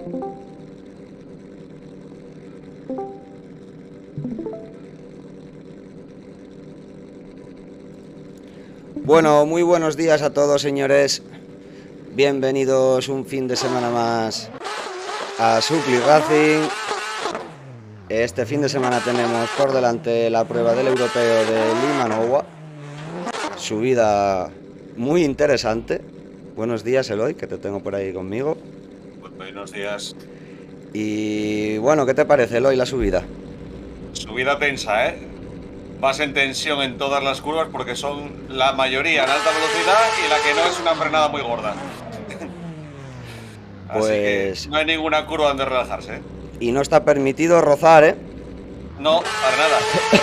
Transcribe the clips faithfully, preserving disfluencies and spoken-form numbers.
Bueno, muy buenos días a todos, señores. Bienvenidos un fin de semana más a Supply Racing. Este fin de semana tenemos por delante la prueba del europeo de Limanowa. Subida muy interesante. Buenos días, Eloy, que te tengo por ahí conmigo. Buenos días. Y bueno, ¿qué te parece, Eloy, la subida? Subida tensa, ¿eh? Vas en tensión en todas las curvas porque son la mayoría en alta velocidad y la que no es una frenada muy gorda. Pues... Así que no hay ninguna curva donde relajarse, ¿eh? Y no está permitido rozar, ¿eh? No, para nada.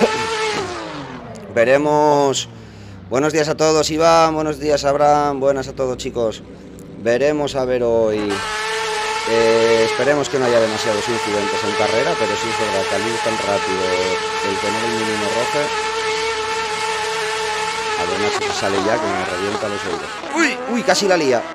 Veremos... Buenos días a todos, Iván. Buenos días, Abraham. Buenas a todos, chicos. Veremos a ver hoy... Eh, esperemos que no haya demasiados incidentes en carrera, pero sí es verdad que al ir tan rápido el tener el mínimo roce. A ver, Nacho que sale ya, que me revienta los oídos. ¡Uy! ¡Uy! Casi la lía.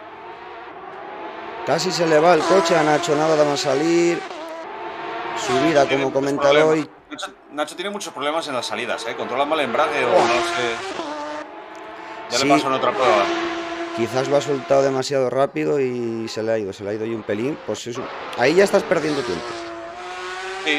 Casi se le va el coche a Nacho, nada de más salir. Subida, como comentaba hoy. Nacho, Nacho tiene muchos problemas en las salidas, ¿eh? Controla mal el embrague o no sé. Ya Sí. le pasó en otra prueba. Quizás lo ha soltado demasiado rápido y se le ha ido, se le ha ido y un pelín. Pues eso, ahí ya estás perdiendo tiempo. Sí.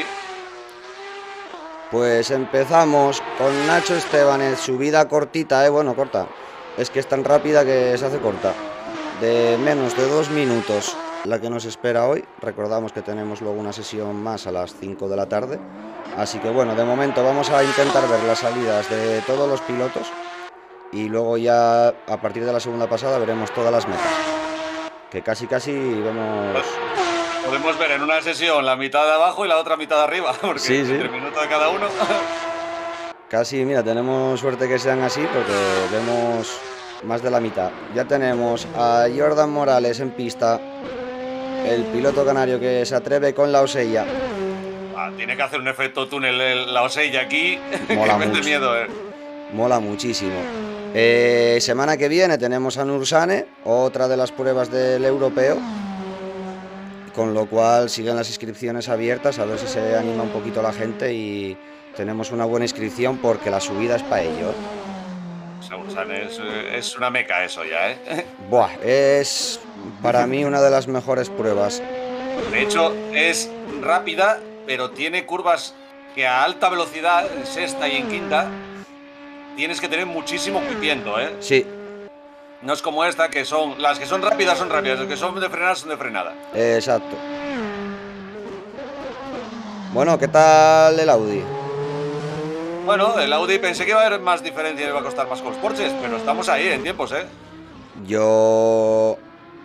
Pues empezamos con Nacho Estebanez, subida cortita, eh, bueno, corta. Es que es tan rápida que se hace corta. De menos de dos minutos la que nos espera hoy. Recordamos que tenemos luego una sesión más a las cinco de la tarde. Así que bueno, de momento vamos a intentar ver las salidas de todos los pilotos. Y luego ya a partir de la segunda pasada veremos todas las metas. Que casi casi vemos... Podemos ver en una sesión la mitad de abajo y la otra mitad de arriba, porque sí, sí. entre minutos de cada uno. Casi, mira, tenemos suerte que sean así porque vemos más de la mitad. Ya tenemos a Jordan Morales en pista, el piloto canario que se atreve con la Osella. Ah, tiene que hacer un efecto túnel en la Osella aquí. Mola que mucho. mete miedo, eh. Mola muchísimo. Eh, semana que viene tenemos a Nursane, otra de las pruebas del europeo. Con lo cual siguen las inscripciones abiertas, a ver si se anima un poquito la gente y tenemos una buena inscripción porque la subida es para ello. Es, es una meca eso ya, ¿eh? Buah, es para mí una de las mejores pruebas. De hecho, es rápida, pero tiene curvas que a alta velocidad, en sexta y en quinta, tienes que tener muchísimo cuipiento, ¿eh? Sí. No es como esta, que son las que son rápidas son rápidas, las que son de frenada son de frenada. Exacto. Bueno, ¿qué tal el Audi? Bueno, el Audi pensé que iba a haber más diferencia y iba a costar más con los Porsches, pero estamos ahí en tiempos, ¿eh? Yo...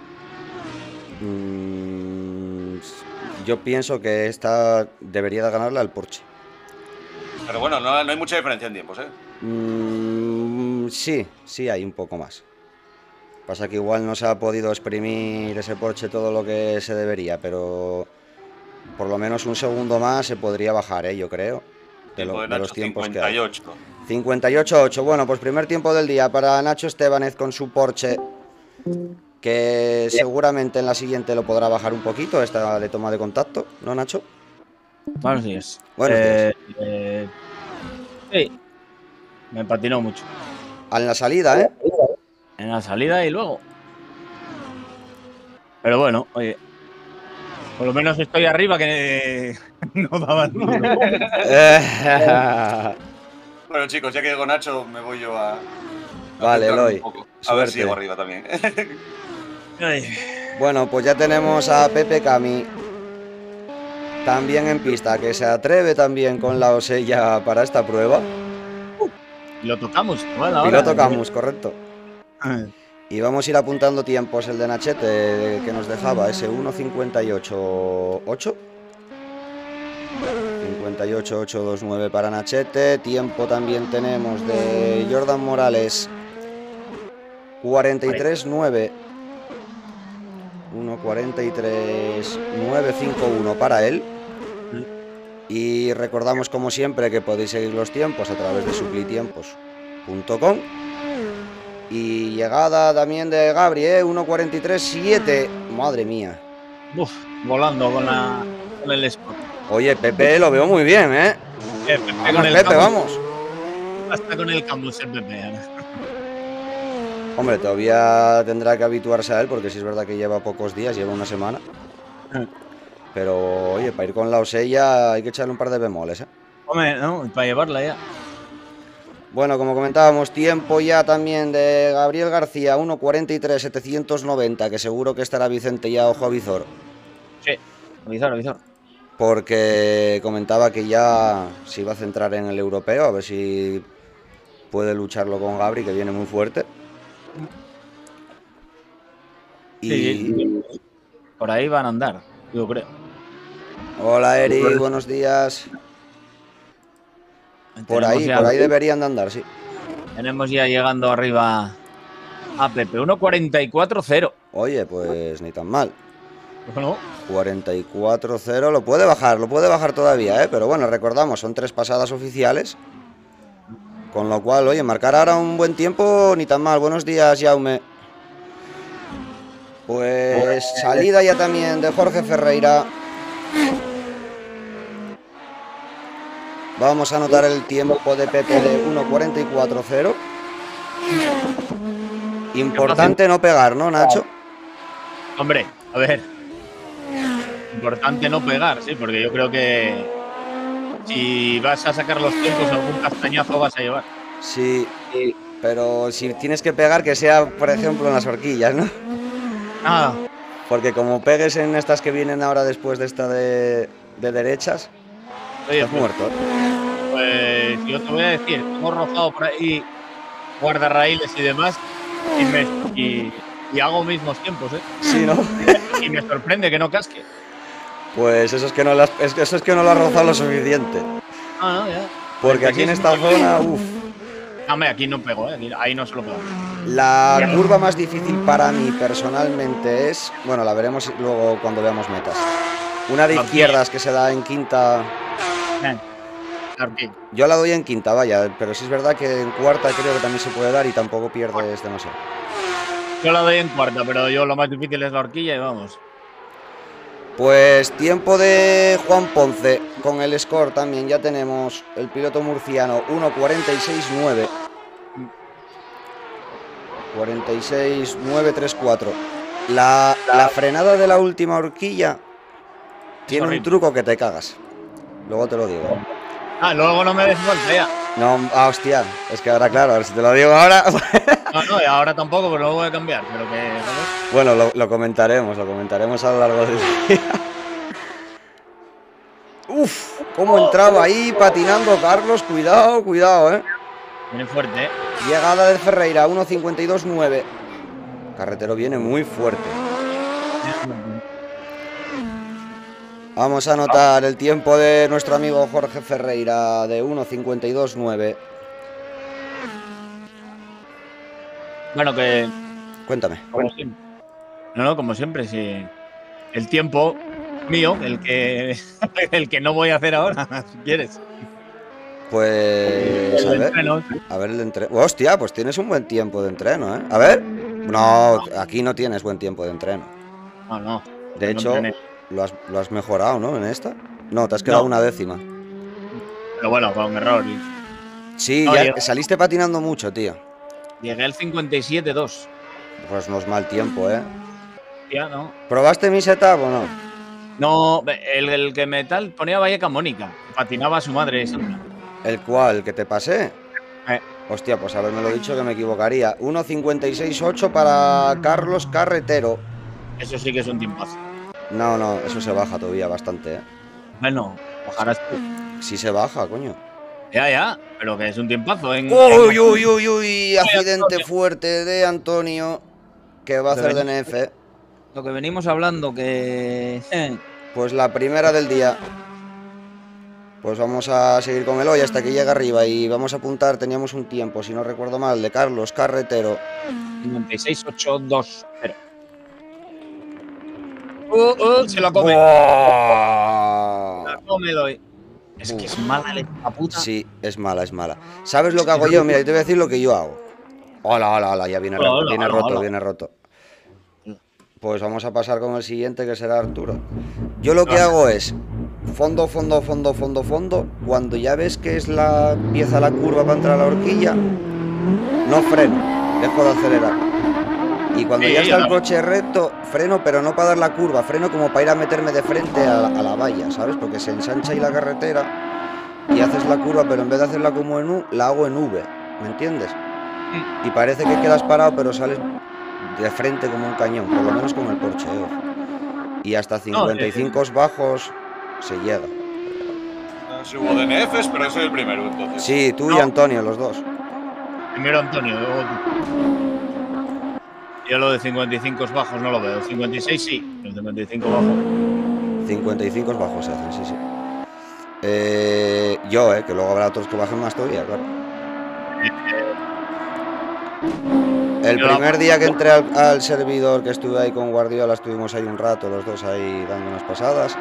Mmm, yo pienso que esta debería de ganarla al Porsche. Pero bueno, no, no hay mucha diferencia en tiempos, ¿eh? Mm, sí, sí hay un poco más. Pasa que igual no se ha podido exprimir ese Porsche todo lo que se debería, pero por lo menos un segundo más se podría bajar, ¿eh? Yo creo. De, lo, de, de los tiempos cincuenta y ocho. que hay. cincuenta y ocho ocho. Bueno, pues primer tiempo del día para Nacho Estebanez con su Porsche, que seguramente en la siguiente lo podrá bajar un poquito, esta de toma de contacto, ¿no, Nacho? Buenos días. Buenos eh, días. Eh, sí, me patinó mucho. En la salida, ¿eh? En la salida y luego. Pero bueno, oye, por lo menos estoy arriba que no daba duro. Bueno, chicos, ya que llegó Nacho, me voy yo a... a vale, Eloy. A ver si llego arriba también. Bueno, pues ya tenemos a Pepe Cami también en pista, que se atreve también con la Osella para esta prueba. Y lo tocamos, bueno, y lo tocamos, correcto. Y vamos a ir apuntando tiempos. El de Nachete que nos dejaba ese uno cincuenta y ocho ocho. cincuenta y ocho ocho veintinueve para Nachete. Tiempo también tenemos de Jordan Morales, cuarenta y tres nueve. uno cuarenta y tres nueve cincuenta y uno para él. Y recordamos, como siempre, que podéis seguir los tiempos a través de suplitiempos punto com. Y llegada también de Gabri, ¿eh? uno cuarenta y tres siete. Madre mía. Uf, volando con, la, con el Sport. Oye, Pepe lo veo muy bien, ¿eh? Eh, Pepe Vamos, con el Pepe, Camus. vamos. Hasta con el Camus el Pepe. Ahora. Hombre, todavía tendrá que habituarse a él, porque sí es verdad que lleva pocos días, lleva una semana. Pero, oye, para ir con la Osella hay que echarle un par de bemoles, ¿eh? Hombre, ¿no? Para llevarla ya. Bueno, como comentábamos, tiempo ya también de Gabriel García, uno cuarenta y tres setecientos noventa, que seguro que estará Vicente ya ojo a visor. Sí, avisar, avisar. Porque comentaba que ya se iba a centrar en el europeo, a ver si puede lucharlo con Gabri, que viene muy fuerte. Y... Sí, por ahí van a andar, yo creo. Hola, Eri, buenos días. Por ahí, por ahí deberían de andar, sí. Tenemos ya llegando arriba a Pepe, uno cuarenta y cuatro cero. Oye, pues ni tan mal. Bueno, cuarenta y cuatro cero, lo puede bajar, lo puede bajar todavía, ¿eh? Pero bueno, recordamos, son tres pasadas oficiales. Con lo cual, oye, marcar ahora un buen tiempo, ni tan mal. Buenos días, Jaume. Pues salida ya también de Jorge Ferreira. Vamos a anotar el tiempo de Pepe de uno cuarenta y cuatro cero. Importante no pegar, ¿no, Nacho? hombre, a ver. Importante no pegar, sí, porque yo creo que si vas a sacar los tiempos, algún castañazo vas a llevar. Sí, pero si tienes que pegar, que sea, por ejemplo, en las horquillas, ¿no? Ah, Porque como pegues en estas que vienen ahora después de esta de, de derechas, oye, estás pues, muerto, ¿eh? Pues yo te voy a decir, hemos rozado por ahí guardarraíles y demás y, me, y, y hago mismos tiempos, ¿eh? Sí, ¿no? Y me sorprende que no casque. Pues eso es que no, las, es, eso es que no lo has rozado lo suficiente. Ah, no, ya. Porque aquí en esta zona, uff. Hombre, aquí no pego, ¿eh? Aquí, ahí no se lo pego. La curva más difícil para mí personalmente es, bueno, la veremos luego cuando veamos metas. Una de izquierdas que se da en quinta. Yo la doy en quinta, vaya, pero sí es verdad que en cuarta creo que también se puede dar y tampoco pierdes demasiado. Yo la doy en cuarta, pero yo lo más difícil es la horquilla y vamos. Pues tiempo de Juan Ponce con el score también. Ya tenemos el piloto murciano uno cuarenta y seis nueve. cuarenta y seis nueve treinta y cuatro. La, la frenada de la última horquilla tiene un truco que te cagas. Luego te lo digo. Ah, luego no me des vuelta ya. No, ah, hostia. Es que ahora, claro, a ver si te lo digo ahora. No, no, y ahora tampoco, pero luego voy a cambiar. Pero que, bueno, lo, lo comentaremos, lo comentaremos a lo largo del día. Uf, cómo entraba ahí patinando Carlos. Cuidado, cuidado, eh. Viene fuerte, eh. Llegada de Ferreira, uno cincuenta y dos nueve. Carretero viene muy fuerte. Vamos a anotar el tiempo de nuestro amigo Jorge Ferreira de uno cincuenta y dos nueve. Bueno, que... Cuéntame. Como siempre. No, no, como siempre, sí. El tiempo mío, el que, el que no voy a hacer ahora, si quieres. Pues a ver, a ver el entreno. Hostia, pues tienes un buen tiempo de entreno, ¿eh? A ver. No, aquí no tienes buen tiempo de entreno. No, no. De hecho, lo has, lo has mejorado, ¿no? En esta. No, te has quedado no. una décima. Pero bueno, con un error. Sí, no, ya llegué. Saliste patinando mucho, tío. Llegué al cincuenta y siete dos. Pues no es mal tiempo, ¿eh? Ya, no. ¿Probaste mi setup o no? No, el, el que me tal ponía Valleca Mónica. Patinaba a su madre, Sandra. ¿El cual? ¿Que te pasé? Eh. Hostia, pues haberme lo dicho que me equivocaría. uno cincuenta y seis ocho para Carlos Carretero. Eso sí que es un tiempazo. No, no, eso se baja todavía bastante, ¿eh? Bueno, bajarás tú. Sí se baja, coño. Ya, ya, pero que es un tiempazo. En, uy, en... uy, uy, uy, accidente fuerte de Antonio, que va a hacer D N F. Lo que venimos hablando, que... Pues la primera del día. Pues vamos a seguir con el hoy hasta que llegue arriba y vamos a apuntar, teníamos un tiempo, si no recuerdo mal, de Carlos Carretero. cincuenta y seis ocho dos cero. Uh, uh, se lo come. ¡Oh! Se lo come el hoy. Es que es mala la puta. Sí, es mala, es mala. ¿Sabes lo que hago yo? Mira, te voy a decir lo que yo hago. Hola, hola, hola, ya viene, hola, hola, viene hola, roto, hola. viene roto. Pues vamos a pasar con el siguiente, que será Arturo. Yo lo que hago es fondo, fondo, fondo, fondo, fondo. Cuando ya ves que es la empieza la curva para entrar a la horquilla, no freno, dejo de acelerar. Y cuando Sí, ya está ya. el coche recto, freno, pero no para dar la curva, freno como para ir a meterme de frente a, a la valla, ¿sabes? Porque se ensancha ahí la carretera y haces la curva, pero en vez de hacerla como en U, la hago en V, ¿me entiendes? Y parece que quedas parado, pero sales de frente como un cañón, por lo menos con el Porsche, ¿eh? Y hasta cincuenta y cinco bajos se llega. No sé si hubo D N Fs, pero soy el primero, entonces. Sí, tú y No. Antonio, los dos. Primero Antonio, luego tú. Yo lo de cincuenta y cinco bajos no lo veo. cincuenta y seis sí, los cincuenta y cinco bajos. cincuenta y cinco bajos se hacen, sí, sí. Eh, yo, eh, que luego habrá otros que bajen más todavía, claro. El Yo la- primer día que entré al, al servidor, que estuve ahí con Guardiola, estuvimos ahí un rato, los dos ahí dando unas pasadas.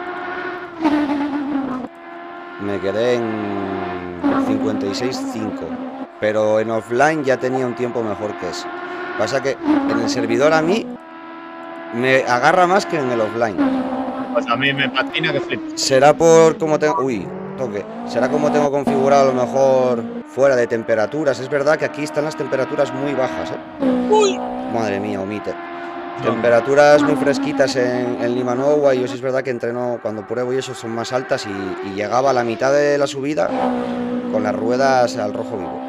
Me quedé en cincuenta y seis cinco, pero en offline ya tenía un tiempo mejor que ese. Pasa que en el servidor a mí me agarra más que en el offline. Pues a mí me patina que flip. Será por cómo tengo... Uy, toque. Será como tengo configurado a lo mejor fuera de temperaturas. Es verdad que aquí están las temperaturas muy bajas, ¿eh? Uy. Madre mía, omite. Temperaturas muy fresquitas en, en Lima Nova, y yo sí es verdad que entreno cuando pruebo y eso son más altas, y, y llegaba a la mitad de la subida con las ruedas al rojo vivo.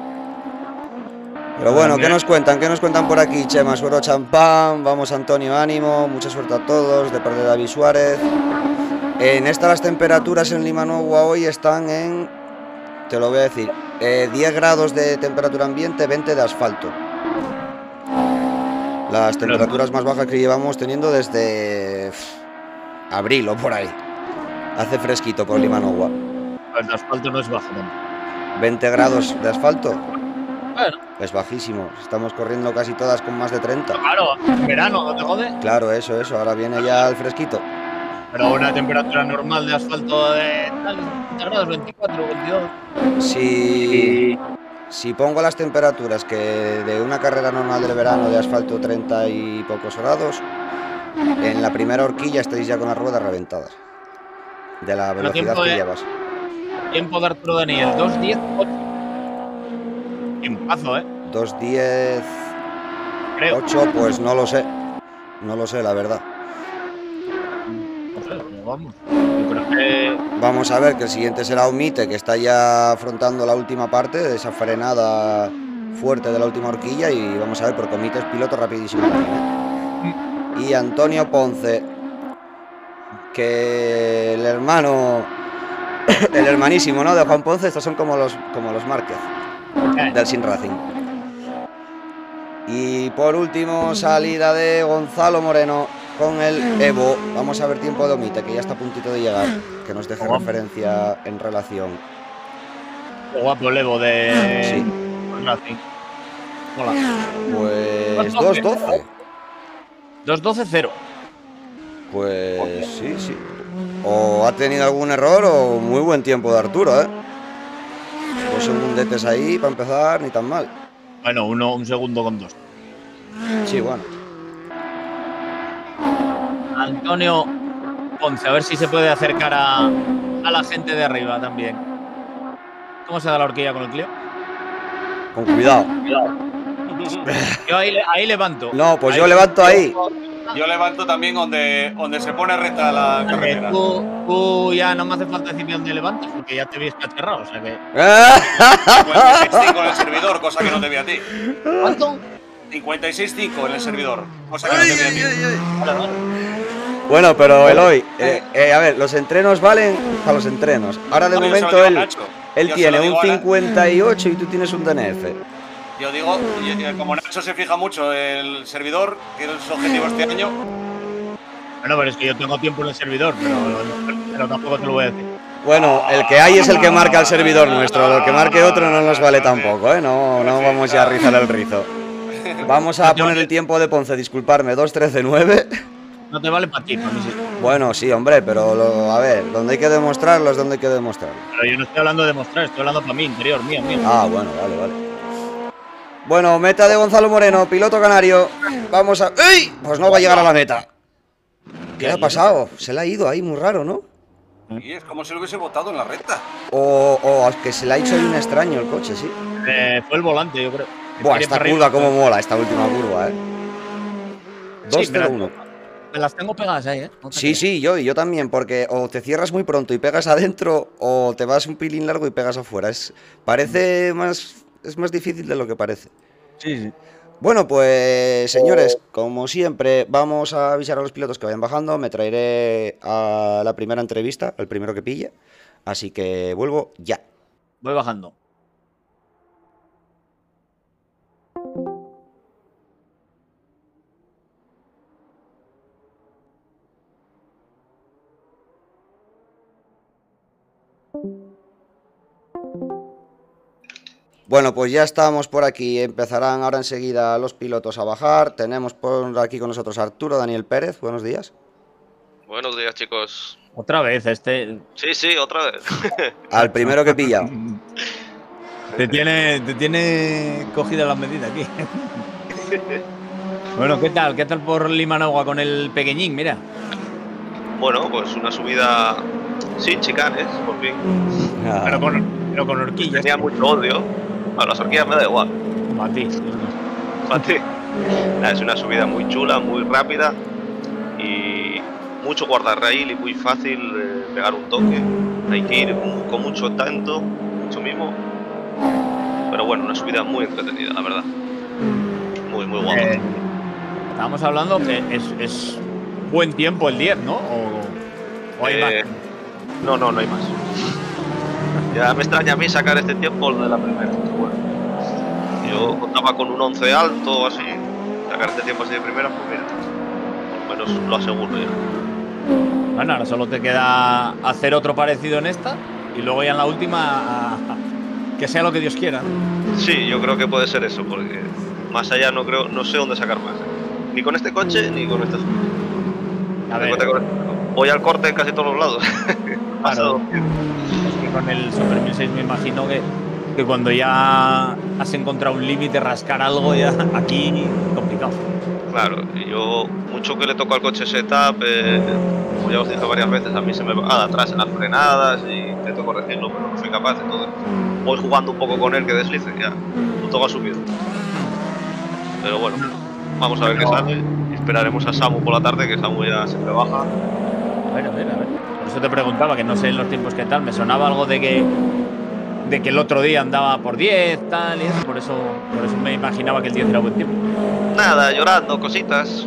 Pero bueno, ¿qué nos cuentan? ¿Qué nos cuentan por aquí? Chema, suero champán, vamos Antonio, ánimo, mucha suerte a todos, de parte de David Suárez. En esta las temperaturas en Lima Nova hoy están en, te lo voy a decir, eh, diez grados de temperatura ambiente, veinte de asfalto. Las temperaturas más bajas que llevamos teniendo desde pff, abril o por ahí. Hace fresquito por Lima Nova. El asfalto no es bajo tampoco. veinte grados de asfalto. Bueno, Es bajísimo. Estamos corriendo casi todas con más de treinta. claro, en verano, ¿no te jode? Claro, eso, eso. Ahora viene ya el fresquito. Pero una temperatura normal de asfalto de tal, veinte grados, veinticuatro, veintidós. Si, si pongo las temperaturas que de una carrera normal del verano de asfalto treinta y pocos grados, en la primera horquilla estáis ya con las ruedas reventadas. De la Pero velocidad tiempo que de- llevas. Tiempo de Arturo Daniel, dos diez ocho. Tiempazo, ¿eh? dos diez Creo. ocho, pues no lo sé. No lo sé, la verdad. No sé, pero vamos. Yo creo que. Vamos a ver, que el siguiente será Omite, que está ya afrontando la última parte de esa frenada fuerte de la última horquilla, y vamos a ver, porque Omite es piloto rapidísimo también, ¿eh? Y Antonio Ponce, que el hermano, el hermanísimo, ¿no?, de Juan Ponce. Estos son como los, como los Márquez del Sin Racing. Y por último, salida de Gonzalo Moreno con el Evo. Vamos a ver tiempo de Omite, que ya está a puntito de llegar, que nos deje Ojo. referencia en relación. Qué guapo el Evo de. Sí. Racing. Hola. Pues dos doce. dos doce cero. Pues sí, sí. O ha tenido algún error o muy buen tiempo de Arturo, ¿eh? Dos segundetes ahí para empezar, ni tan mal. Bueno, uno, un segundo con dos. Sí, bueno. Antonio Ponce, a ver si se puede acercar a, a la gente de arriba también. ¿Cómo se da la horquilla con el Clio? Con cuidado. Yo ahí, ahí levanto. No, pues Ahí yo levanto ahí. Yo levanto también donde, donde se pone recta la Vale, carretera. tú, tú ya no me hace falta decirme dónde levantas, porque ya te vi escacharrado, o sea que. cincuenta y seis cinco en el servidor, cosa que no te vi a ti. ¿Cuánto? cincuenta y seis cinco en el servidor, cosa que no te vi a ti. Vale, vale. Bueno, pero Eloy, eh, eh, a ver, los entrenos valen para los entrenos. Ahora de No, yo se lo momento digo a él, Nacho. él Yo se tiene lo digo un a Na- cincuenta y ocho y tú tienes un D N F. Yo digo, y- y como Nacho se fija mucho en el servidor, que es su objetivo este año, Bueno, pero es que yo tengo tiempo en el servidor, pero, pero tampoco te lo voy a decir. Bueno, el que hay es el que marca el servidor nuestro. Lo que marque otro no nos vale tampoco, ¿eh? No, no vamos ya a rizar el rizo. Vamos a poner el tiempo de Ponce, disculparme, dos trece nueve. No te vale para ti, para mí sí. Bueno, sí, hombre, pero lo- a ver, donde hay que demostrarlo es donde hay que demostrarlo. Pero yo no estoy hablando de mostrar, estoy hablando para mí, interior, mío, mío. Ah, bueno, vale, vale. Bueno, meta de Gonzalo Moreno, piloto canario. Vamos a... ¡Ey! Pues no va a llegar a la meta. ¿Qué le ha pasado? Se le ha ido ahí, muy raro, ¿no? Y es como si lo hubiese botado en la recta. O, o que se le ha hecho ahí un extraño el coche, sí. Eh, fue el volante, yo creo. Buah, esta curva como mola, esta última curva, eh. dos cero uno. Me las tengo pegadas ahí, ¿eh? No Sí, creas. sí, yo, yo también, porque o te cierras muy pronto y pegas adentro, o te vas un pilín largo y pegas afuera. Es, parece más, es más difícil de lo que parece. Sí, sí. Bueno, pues señores, como siempre, vamos a avisar a los pilotos que vayan bajando. Me traeré a la primera entrevista, al primero que pille. Así que vuelvo ya. Voy bajando. Bueno, pues ya estamos por aquí. Empezarán ahora enseguida los pilotos a bajar. Tenemos por aquí con nosotros a Arturo Daniel Pérez. Buenos días. Buenos días, chicos. Otra vez, este. Sí, sí, otra vez. Al primero que pilla. Te tiene, te tiene cogida la medida aquí. Bueno, ¿qué tal? ¿Qué tal por Limanagua con el pequeñín? Mira. Bueno, pues una subida sin chicanes, por fin. Pero con, pero con horquillas. Tenía mucho odio. A las horquillas me da igual. A ti. A ti. Nada, es una subida muy chula, muy rápida y mucho guardarraíl y muy fácil eh, pegar un toque. Hay que ir con, con mucho tacto, mucho mimo. Pero bueno, una subida muy entretenida, la verdad. Muy, muy guapa. Eh, estábamos hablando que es, es buen tiempo el diez, ¿no? O, o hay Eh, más. no, no, no hay más. Ya me extraña a mí sacar este tiempo de la primera. Pero bueno, yo contaba con un once alto o así. Sacar este tiempo así de primera, pues mira, por lo menos lo aseguro ya. Bueno, ahora solo te queda hacer otro parecido en esta y luego ya en la última a- a- que sea lo que Dios quiera. Sí, yo creo que puede ser eso, porque más allá no creo, no sé dónde sacar más. ¿eh? Ni con este coche ni con este A ver, voy al corte en casi todos los lados. claro, es que con el Super mil seis me imagino que, que cuando ya has encontrado un límite, rascar algo, ya aquí complicado. Claro, y yo mucho que le toco al coche setup, eh, como ya os dije varias veces, a mí se me va de atrás en las frenadas y intento corregirlo, pero no soy capaz, entonces voy jugando un poco con él que deslice, ya, lo tengo asumido. Pero bueno, vamos a ver qué sale y esperaremos a Samu por la tarde, que Samu ya siempre baja. A ver, a ver, a ver. Por eso te preguntaba, que no sé en los tiempos qué tal. Me sonaba algo de que de que el otro día andaba por diez, tal y eso. Por eso, por eso me imaginaba que el diez era buen tiempo. Nada, llorando, cositas.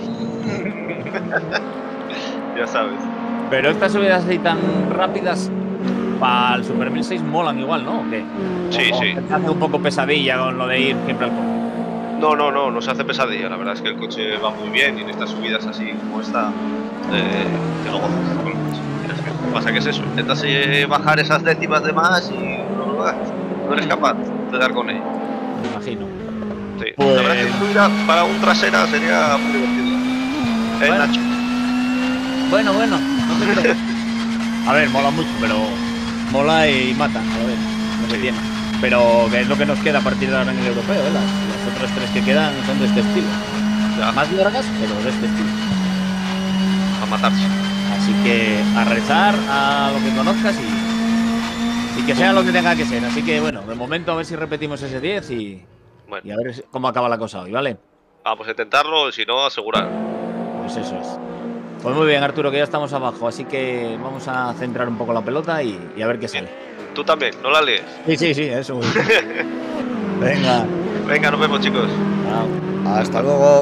Ya sabes. Pero estas subidas así tan rápidas para el Super mil seis molan igual, ¿no? ¿O qué? Sí, O- o sí. te hace un poco pesadilla con lo de ir siempre al corte. No, no, no, no se hace pesadilla. La verdad es que el coche va muy bien y en estas subidas así como esta, eh, te lo gozas con el coche. Es que, lo que pasa que es eso, intentas eh, bajar esas décimas de más y no, no eres capaz de dar con ello. Me imagino. Sí. Pues- La verdad es que subida para un trasera sería muy divertido. Eh, Bueno. Nacho. Bueno, bueno, no te creo. A ver, mola mucho, pero mola y mata, a ver, lo que Sí. tiene. Pero que es lo que nos queda a partir de ahora en el europeo, ¿eh? Las, las otras tres que quedan son de este estilo. Ya, Más largas, pero de este estilo. a matarse. Así que a rezar a lo que conozcas y, y que sea lo que tenga que ser. Así que bueno, de momento a ver si repetimos ese diez y, Bueno, y a ver cómo acaba la cosa hoy, ¿vale? vamos a intentarlo, si no, asegurar. Pues eso es. Pues muy bien, Arturo, que ya estamos abajo, así que vamos a centrar un poco la pelota y, y a ver qué sale. Tú también, no la lees. Sí, sí, sí, eso. Venga. Venga, nos vemos, chicos. Chao. Hasta luego.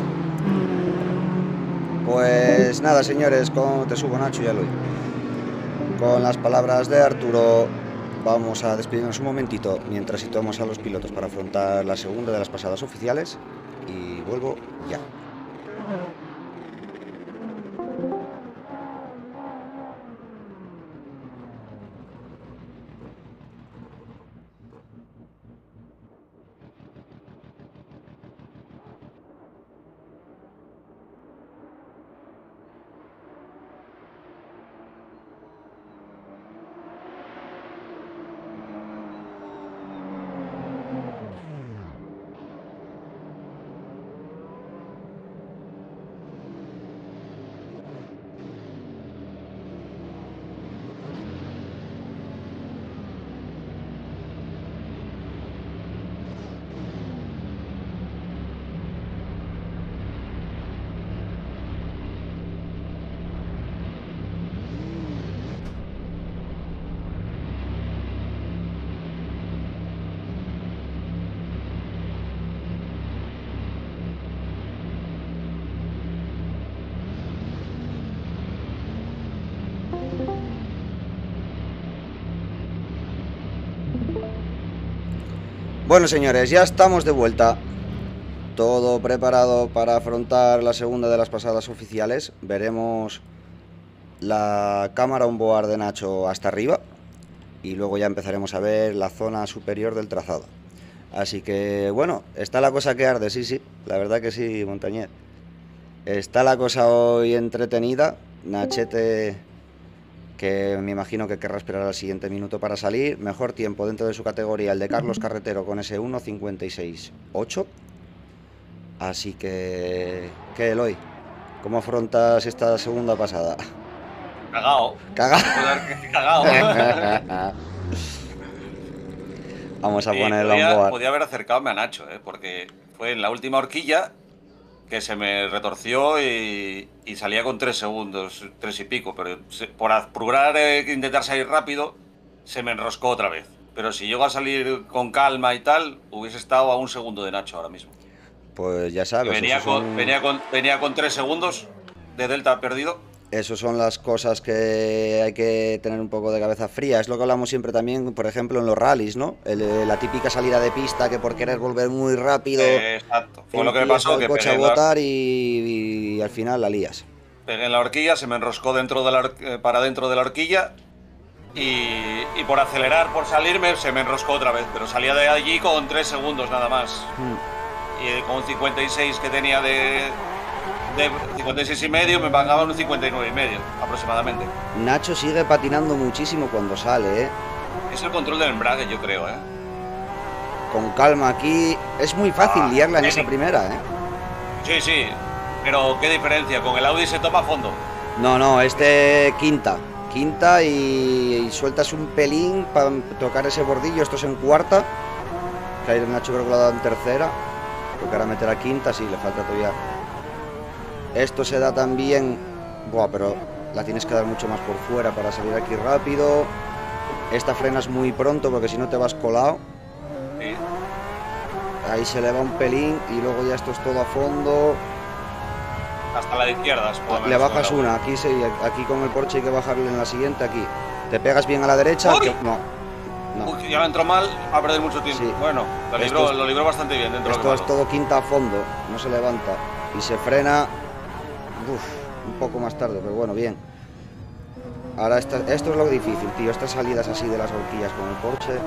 Pues nada, señores, con... te subo, Nacho, ya lo oí. Con las palabras de Arturo, vamos a despedirnos un momentito mientras situamos a los pilotos para afrontar la segunda de las pasadas oficiales. Y vuelvo ya. Bueno, señores, ya estamos de vuelta. Todo preparado para afrontar la segunda de las pasadas oficiales. Veremos la cámara onboard de Nacho hasta arriba y luego ya empezaremos a ver la zona superior del trazado. Así que, bueno, está la cosa que arde, sí, sí, la verdad que sí, Montañez. Está la cosa hoy entretenida. Nachete, que me imagino que querrá esperar al siguiente minuto para salir. Mejor tiempo dentro de su categoría, el de Carlos Carretero con ese uno cincuenta y seis ocho. Así que, ¿qué, Eloy? ¿Cómo afrontas esta segunda pasada? Cagao. Cagao. Cagao. Vamos a Sí, poner el podía, onboard. podía haber acercadome a Nacho, ¿eh? Porque fue en la última horquilla que se me retorció y, y salía con tres segundos, tres y pico, pero se, por apurar e intentar salir rápido, se me enroscó otra vez. Pero si llego a salir con calma y tal, hubiese estado a un segundo de Nacho ahora mismo. Pues ya sabes, Venía esos con, son, venía, con, venía con tres segundos de delta perdido. esos son las cosas que hay que tener un poco de cabeza fría. Es lo que hablamos siempre también, por ejemplo, en los rallies, ¿no? El, la típica salida de pista que por querer volver muy rápido... Eh, exacto. Fue lo que me empieza pasó, el que coche a pegué, botar y, y, y al final la lías. pegué en la horquilla, se me enroscó dentro de la, hor- eh, para dentro de la horquilla y, y por acelerar, por salirme, se me enroscó otra vez. Pero salía de allí con tres segundos nada más. Hmm. Y con cincuenta y seis que tenía de, de cincuenta y seis y medio, me pagaban un cincuenta y nueve y medio aproximadamente. Nacho sigue patinando muchísimo cuando sale, ¿eh? Es el control del embrague, yo creo, ¿eh? Con calma aquí. Es muy fácil Ah, liarla en esa técnico. primera, ¿eh? Sí, sí. Pero qué diferencia, con el Audi se toma a fondo. No, no, este quinta. Quinta y, y sueltas un pelín para tocar ese bordillo. Esto es en cuarta. Que ahí Nacho creo que lo ha dado en tercera. Tocará meter a quinta, sí, le falta todavía. Esto se da también. Buah, pero la tienes que dar mucho más por fuera para salir aquí rápido. Esta frenas muy pronto porque si no te vas colado. Sí. Ahí se eleva un pelín y luego ya esto es todo a fondo. Hasta la de izquierdas. por lo Le menos, bajas con el una, aquí sí, aquí con el Porsche hay que bajarle en la siguiente, aquí. Te pegas bien a la derecha. ¡Uy! Que, no, no. Uy, ya me entró mal a perder mucho tiempo. Sí. Bueno, lo Esto libró, es- lo libró bastante bien dentro de Esto lo es que malo. todo quinta a fondo, no se levanta. Y se frena. Uf, un poco más tarde, pero bueno, bien. Ahora esta- esto es lo difícil, tío. Estas salidas así de las horquillas con el Porsche.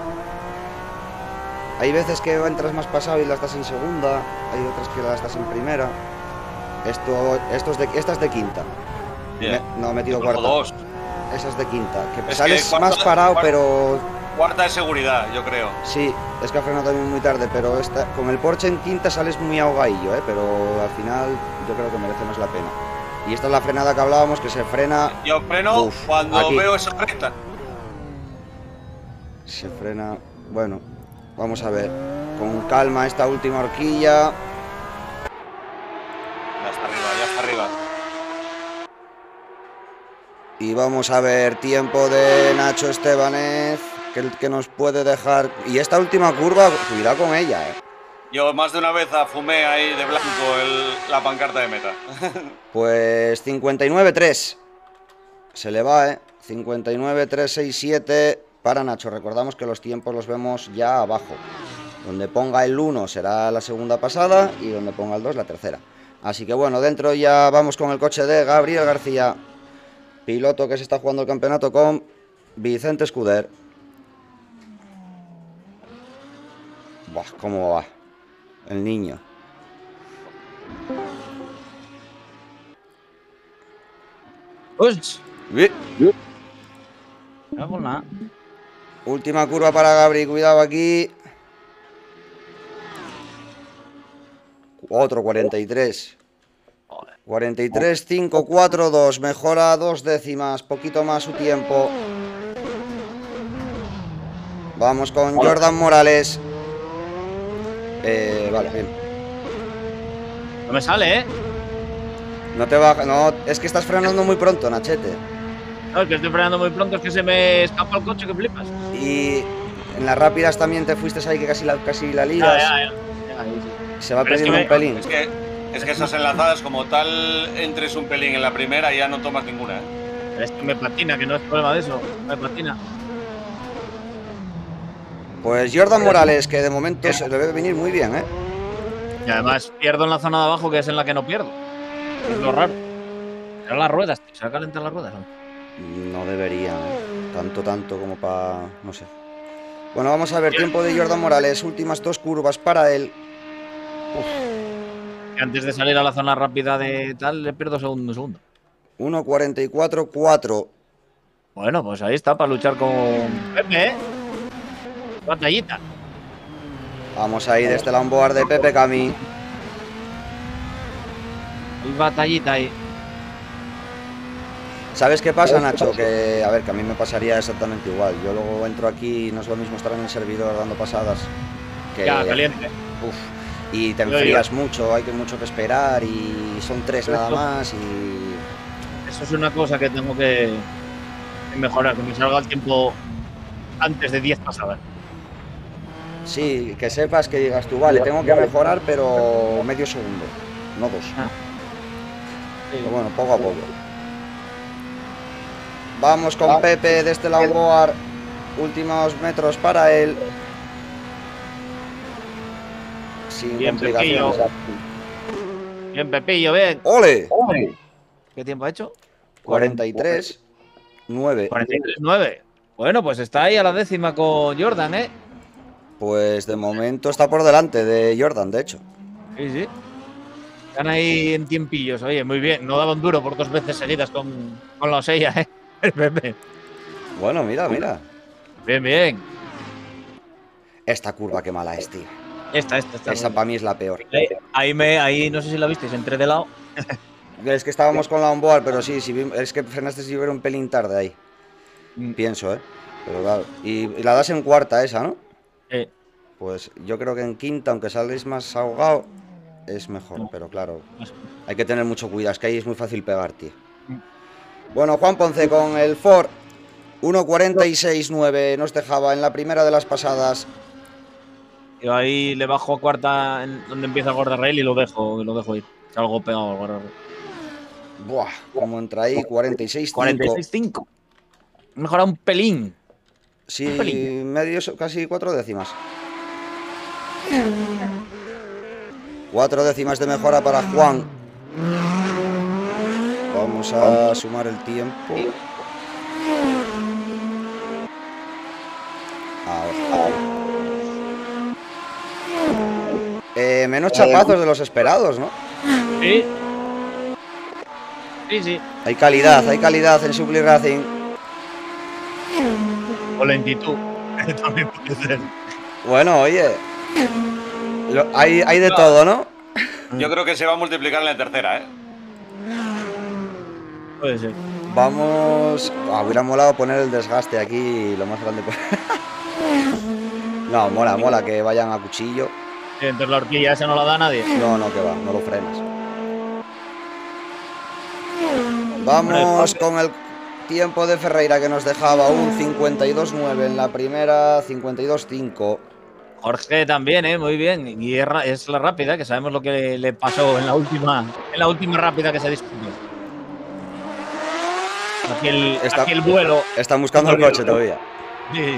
Hay veces que entras más pasado y la estás en segunda. Hay otras que la estás en primera. Esto, esto es de, esta es de quinta. Bien. Me- no, he metido Yo cojo cuarta. dos. Esa es de quinta. Que Es que sales cuarta- más parado, cuarta- pero Cuarta de seguridad, yo creo. sí, es que ha frenado también muy tarde. Pero esta, con el Porsche en quinta sales muy ahogadillo, ¿eh? Pero al final yo creo que merece más la pena. Y esta es la frenada que hablábamos, que se frena. Yo freno Uf, cuando aquí. veo esa recta. Se frena. Bueno, vamos a ver. Con calma esta última horquilla. Ya está arriba, ya está arriba. Y vamos a ver tiempo de Nacho Estebanez, que, que nos puede dejar. Y esta última curva, cuidado con ella, ¿eh? Yo más de una vez afumé ahí de blanco el- la pancarta de meta. Pues cincuenta y nueve tres. Se le va, ¿eh? cincuenta y nueve tres sesenta y siete para Nacho. Recordamos que los tiempos los vemos ya abajo. Donde ponga el uno será la segunda pasada y donde ponga el dos la tercera. Así que bueno, dentro ya vamos con el coche de Gabriel García, piloto que se está jugando el campeonato con Vicente Escuder. Buah, cómo va el niño. Ush, Bien. no hago nada. Última curva para Gabri, cuidado aquí. Otro cuarenta y tres. cuarenta y tres, cinco, cuatro, dos. Mejora dos décimas, poquito más su tiempo. Vamos con Jordan Morales. Eh, vale, bien. No me sale, ¿eh? No te baja, no, es que estás frenando muy pronto, Nachete. No, es que estoy frenando muy pronto, es que se me escapa el coche, que flipas. Y en las rápidas también te fuiste ahí que casi la, casi la Ya, ligas. ya, ya. Ya, ahí sí. Se va Pero es que perdiendo me- un pelín. Es que, es que esas enlazadas, como tal, entres un pelín en la primera, ya no tomas ninguna. ¿eh? Pero es que me patina, que no es problema de eso. Me patina. Pues Jordan Morales, que de momento se le debe venir muy bien, ¿eh? Y además pierdo en la zona de abajo, que es en la que no pierdo. Es lo raro. Serán las ruedas, tío. ¿Se va a calentar las ruedas? No debería, ¿eh? Tanto, tanto como para... no sé. Bueno, vamos a ver, tiempo de Jordan Morales. Últimas dos curvas para él. Y antes de salir a la zona rápida de tal, le pierdo segundo, segundo. uno cuarenta y cuatro cuatro. Bueno, pues ahí está, para luchar con Pepe, ¿eh? Batallita. Vamos ahí desde el onboard de Pepe Cami. Hay batallita ahí. ¿Sabes qué pasa, Nacho? Que, a ver, que a mí me pasaría exactamente igual. Yo luego entro aquí y no es lo mismo estar en el servidor dando pasadas. Que, Ya, caliente. Uf, y te Yo, enfrías yo. mucho, hay que mucho que esperar y son tres Pero nada esto- más y... Eso es una cosa que tengo que que mejorar, que me salga el tiempo antes de diez pasadas. Sí, que sepas que digas tú, vale, tengo que mejorar, pero medio segundo, no dos. Ah. Pero bueno, poco a poco. Vamos con Pepe desde el onboard. Últimos metros para él. Sin Bien, complicaciones. Pepillo. Bien, Pepillo, bien. ¡Ole! ¿Qué tiempo ha hecho? cuarenta y tres nueve. cuarenta y tres nueve. Bueno, pues está ahí a la décima con Jordan, ¿eh? Pues de momento está por delante de Jordan, de hecho. Sí, sí. Están ahí en tiempillos. Oye, muy bien. No daban duro por dos veces seguidas con, con la Osella, ¿eh? El Pepe. Bueno, mira, mira. Bien, bien. Esta curva qué mala es, tío. Esta, esta, esta. Esa para mí es la peor. Ahí, ahí me, ahí no sé si la visteis, entré de lado. Es que estábamos con la onboard, pero sí, sí, vi- es que frenaste si hubiera un pelín tarde ahí. Mm. Pienso, ¿eh? Pero claro. Y, y la das en cuarta esa, ¿no? Eh, Pues yo creo que en quinta, aunque salgáis más ahogado, es mejor. No. Pero claro, más- hay que tener mucho cuidado, es que ahí es muy fácil pegar, tío. Mm. Bueno, Juan Ponce con el Ford uno cuarenta y seis nueve nos dejaba en la primera de las pasadas. Yo ahí le bajo a cuarta en donde empieza el guardarrail y lo dejo, lo dejo ir. Salgo pegado al guardarrail. Buah, como entra ahí, cuarenta y seis cuarenta y cinco. seis cinco. Mejora un pelín. Sí, un pelín. medio, casi cuatro décimas. Cuatro décimas de mejora para Juan. Vamos a sumar el tiempo. Ahora. Eh, menos chapazos de los esperados, ¿no? Sí. Sí, sí. Hay calidad, hay calidad en Supply Racing. O lentitud. También puede ser. Bueno, oye. Lo- hay, hay de todo, ¿no? Yo creo que se va a multiplicar en la tercera, ¿eh? Puede ser. Vamos. Ah, hubiera molado poner el desgaste aquí lo más grande posible. No, mola, mola que vayan a cuchillo. Sí, entonces la horquilla esa no la da nadie. No, no, que va, no lo frenas. Vamos con el tiempo de Ferreira que nos dejaba un cincuenta y dos nueve en la primera, cincuenta y dos cinco. Jorge también, ¿eh? Muy bien. Y es, ra- es la rápida, que sabemos lo que le pasó en la última, en la última rápida que se disputó. Aquí el, Está- aquí el vuelo. Están buscando el coche todavía. Sí.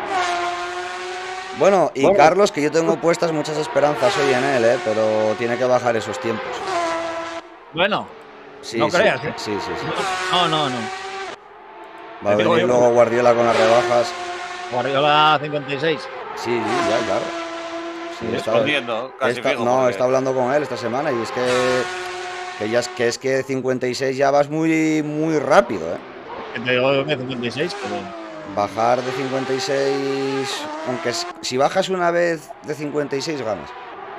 Bueno, y Carlos, que yo tengo puestas muchas esperanzas hoy en él, ¿eh? Pero tiene que bajar esos tiempos. Bueno, Sí, No sí, creas, ¿eh? Sí, sí, sí. no, no, no. Va a Te digo venir yo. luego Guardiola con las rebajas. Guardiola cincuenta y seis. Sí, sí, ya, claro. Sí, está- Escondiendo, casi Está- fijo. no, porque- está hablando con él esta semana y es que que ya es que es que cincuenta y seis ya vas muy muy rápido, ¿eh? Que te digo que cincuenta y seis, pero Bajar de cincuenta y seis, aunque es- si bajas una vez de cincuenta y seis ganas.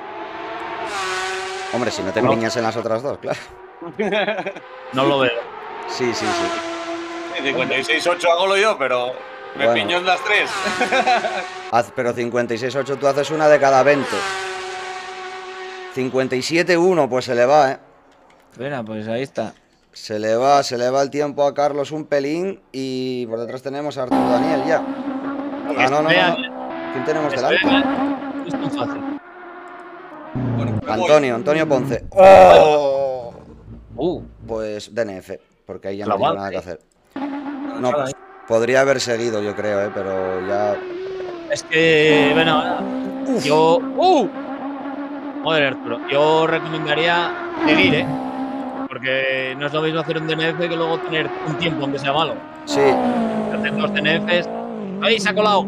Hombre, si no te No. empeñas en las otras dos, claro. no lo veo. Sí, sí, sí. cincuenta y seis ocho hago lo yo, pero me Bueno. piño en las tres. Haz, pero cincuenta y seis ocho tú haces una de cada veinte. cincuenta y siete uno, pues se le va, ¿eh? Espera, pues ahí está. Se le va, se le va el tiempo a Carlos un pelín y por detrás tenemos a Arturo Daniel ya. Ah, no, no, no, no. ¿Quién tenemos delante? No es tan fácil. Bueno, me voy. Antonio, Antonio Ponce. ¡Oh! Uh, Pues D N F, porque ahí ya no Clavado, tiene nada que ¿eh? hacer. No, pues, podría haber seguido, yo creo, ¿eh? Pero ya Es que, bueno, Uf. yo. ¡Uh! Joder, Arturo. Yo recomendaría seguir, ¿eh? Porque no es lo mismo hacer un D N F que luego tener un tiempo aunque sea malo. Sí. Hacer dos D N Fs. ¡Ahí se ha colado!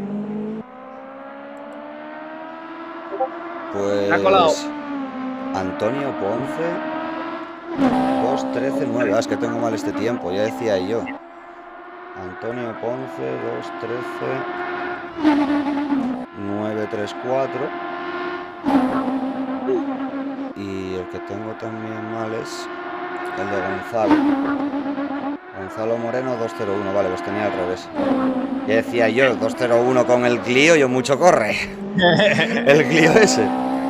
Pues. Se ha colado. Antonio Ponce. dos trece nueve. Ah, es que tengo mal este tiempo, ya decía yo. Antonio Ponce, dos trece nueve tres cuatro. Y el que tengo también mal es el de Gonzalo. Gonzalo Moreno, dos cero uno. Vale, pues tenía al revés. Ya decía yo, dos cero uno con el Clio, yo mucho corre. El Clio ese.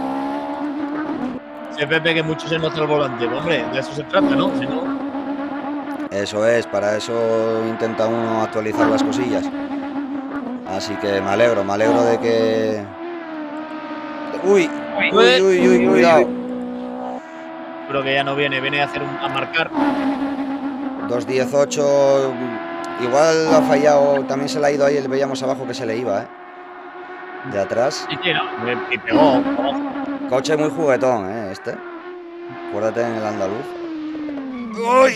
Ese Pepe que mucho se nota el volante. Hombre, de eso se trata, ¿no? Si no. Eso es, para eso intenta uno actualizar las cosillas. Así que me alegro, me alegro de que... Uy, uy, uy, uy, cuidado. Creo que ya no viene, viene a hacer un, a marcar. dos dieciocho. Igual ha fallado, también se le ha ido ahí, le veíamos abajo que se le iba, ¿eh? De atrás. Sí, sí, no, y pegó. Coche muy juguetón, ¿eh? Este. Acuérdate en el andaluz. ¡Uy!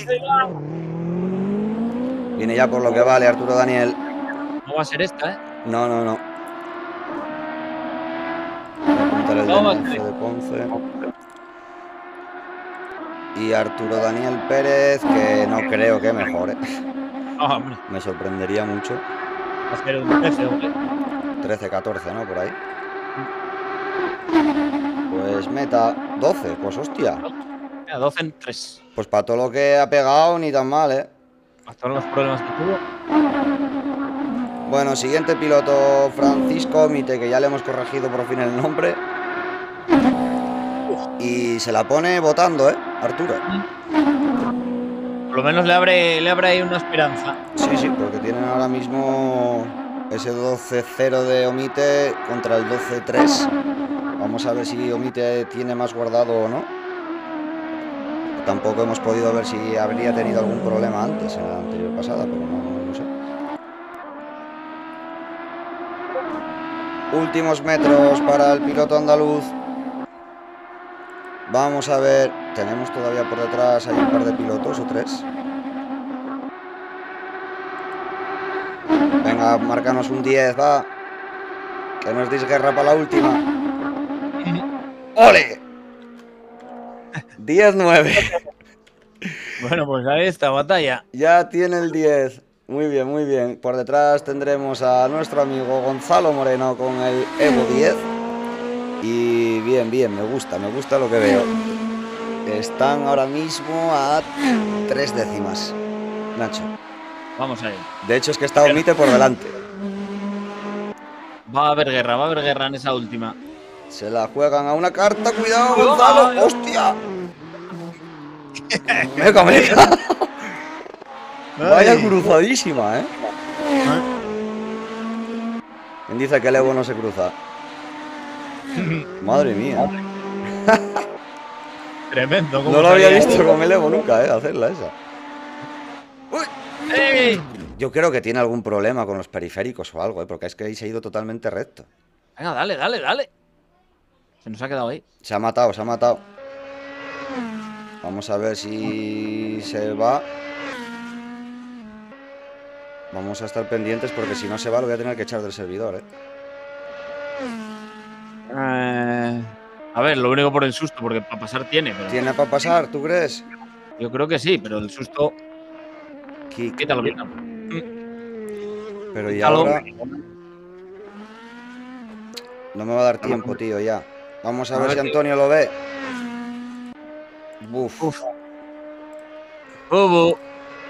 Viene ya por lo que vale Arturo Daniel. No va a ser esta, ¿eh? No, no, no. Voy a apuntar el No va a D N F ser. de Ponce. Y Arturo Daniel Pérez, que no creo que mejore. No, hombre. Me sorprendería mucho. Va a ser un trece, hombre. trece catorce, ¿no? Por ahí. Pues meta doce, pues hostia. Mira, doce en tres. Pues para todo lo que ha pegado, ni tan mal, ¿eh? Hasta los problemas que tuvo. Bueno, siguiente piloto, Francisco Mite, que ya le hemos corregido por fin el nombre. Y se la pone votando, ¿eh? Arturo. Por lo menos le abre, le abre ahí una esperanza. Sí, sí, porque tienen ahora mismo ese doce cero de Omite contra el doce tres. Vamos a ver si Omite tiene más guardado o no. Tampoco hemos podido ver si habría tenido algún problema antes, en la anterior pasada, pero no, no sé. Últimos metros para el piloto andaluz. Vamos a ver, tenemos todavía por detrás, hay un par de pilotos o tres. Venga, márcanos un diez, va. Que nos deis guerra para la última. ¡Ole! diez nueve. Bueno, pues ahí está, batalla. Ya tiene el diez. Muy bien, muy bien. Por detrás tendremos a nuestro amigo Gonzalo Moreno con el Evo diez. Y bien, bien, me gusta, me gusta lo que veo. Están ahora mismo a tres décimas, Nacho. Vamos ahí. De hecho es que está Omite por delante. Va a haber guerra, va a haber guerra en esa última. Se la juegan a una carta, cuidado Gonzalo. ¡Hostia! Meca, meca. Vaya cruzadísima, ¿eh? ¿Quién dice que el Evo no se cruza? Madre mía. Tremendo. No lo había visto con el Evo nunca, ¿eh? Hacerla esa. ¡Uy! ¡Ey! Yo creo que tiene algún problema con los periféricos o algo, ¿eh? Porque es que ahí se ha ido totalmente recto. Venga, dale, dale, dale. Se nos ha quedado ahí. Se ha matado, se ha matado. Vamos a ver si se va. Vamos a estar pendientes porque si no se va lo voy a tener que echar del servidor, ¿eh? Eh, a ver, lo único por el susto, porque para pasar tiene. Pero ¿Tiene para pasar, tú crees? yo creo que sí, pero el susto. Kick. Quítalo, quítalo. Pero y Quítalo. ahora no me va a dar tiempo, tío, ya. Vamos a, A ver, ver, si tío. Antonio lo ve. Uf. Uf. Bubu.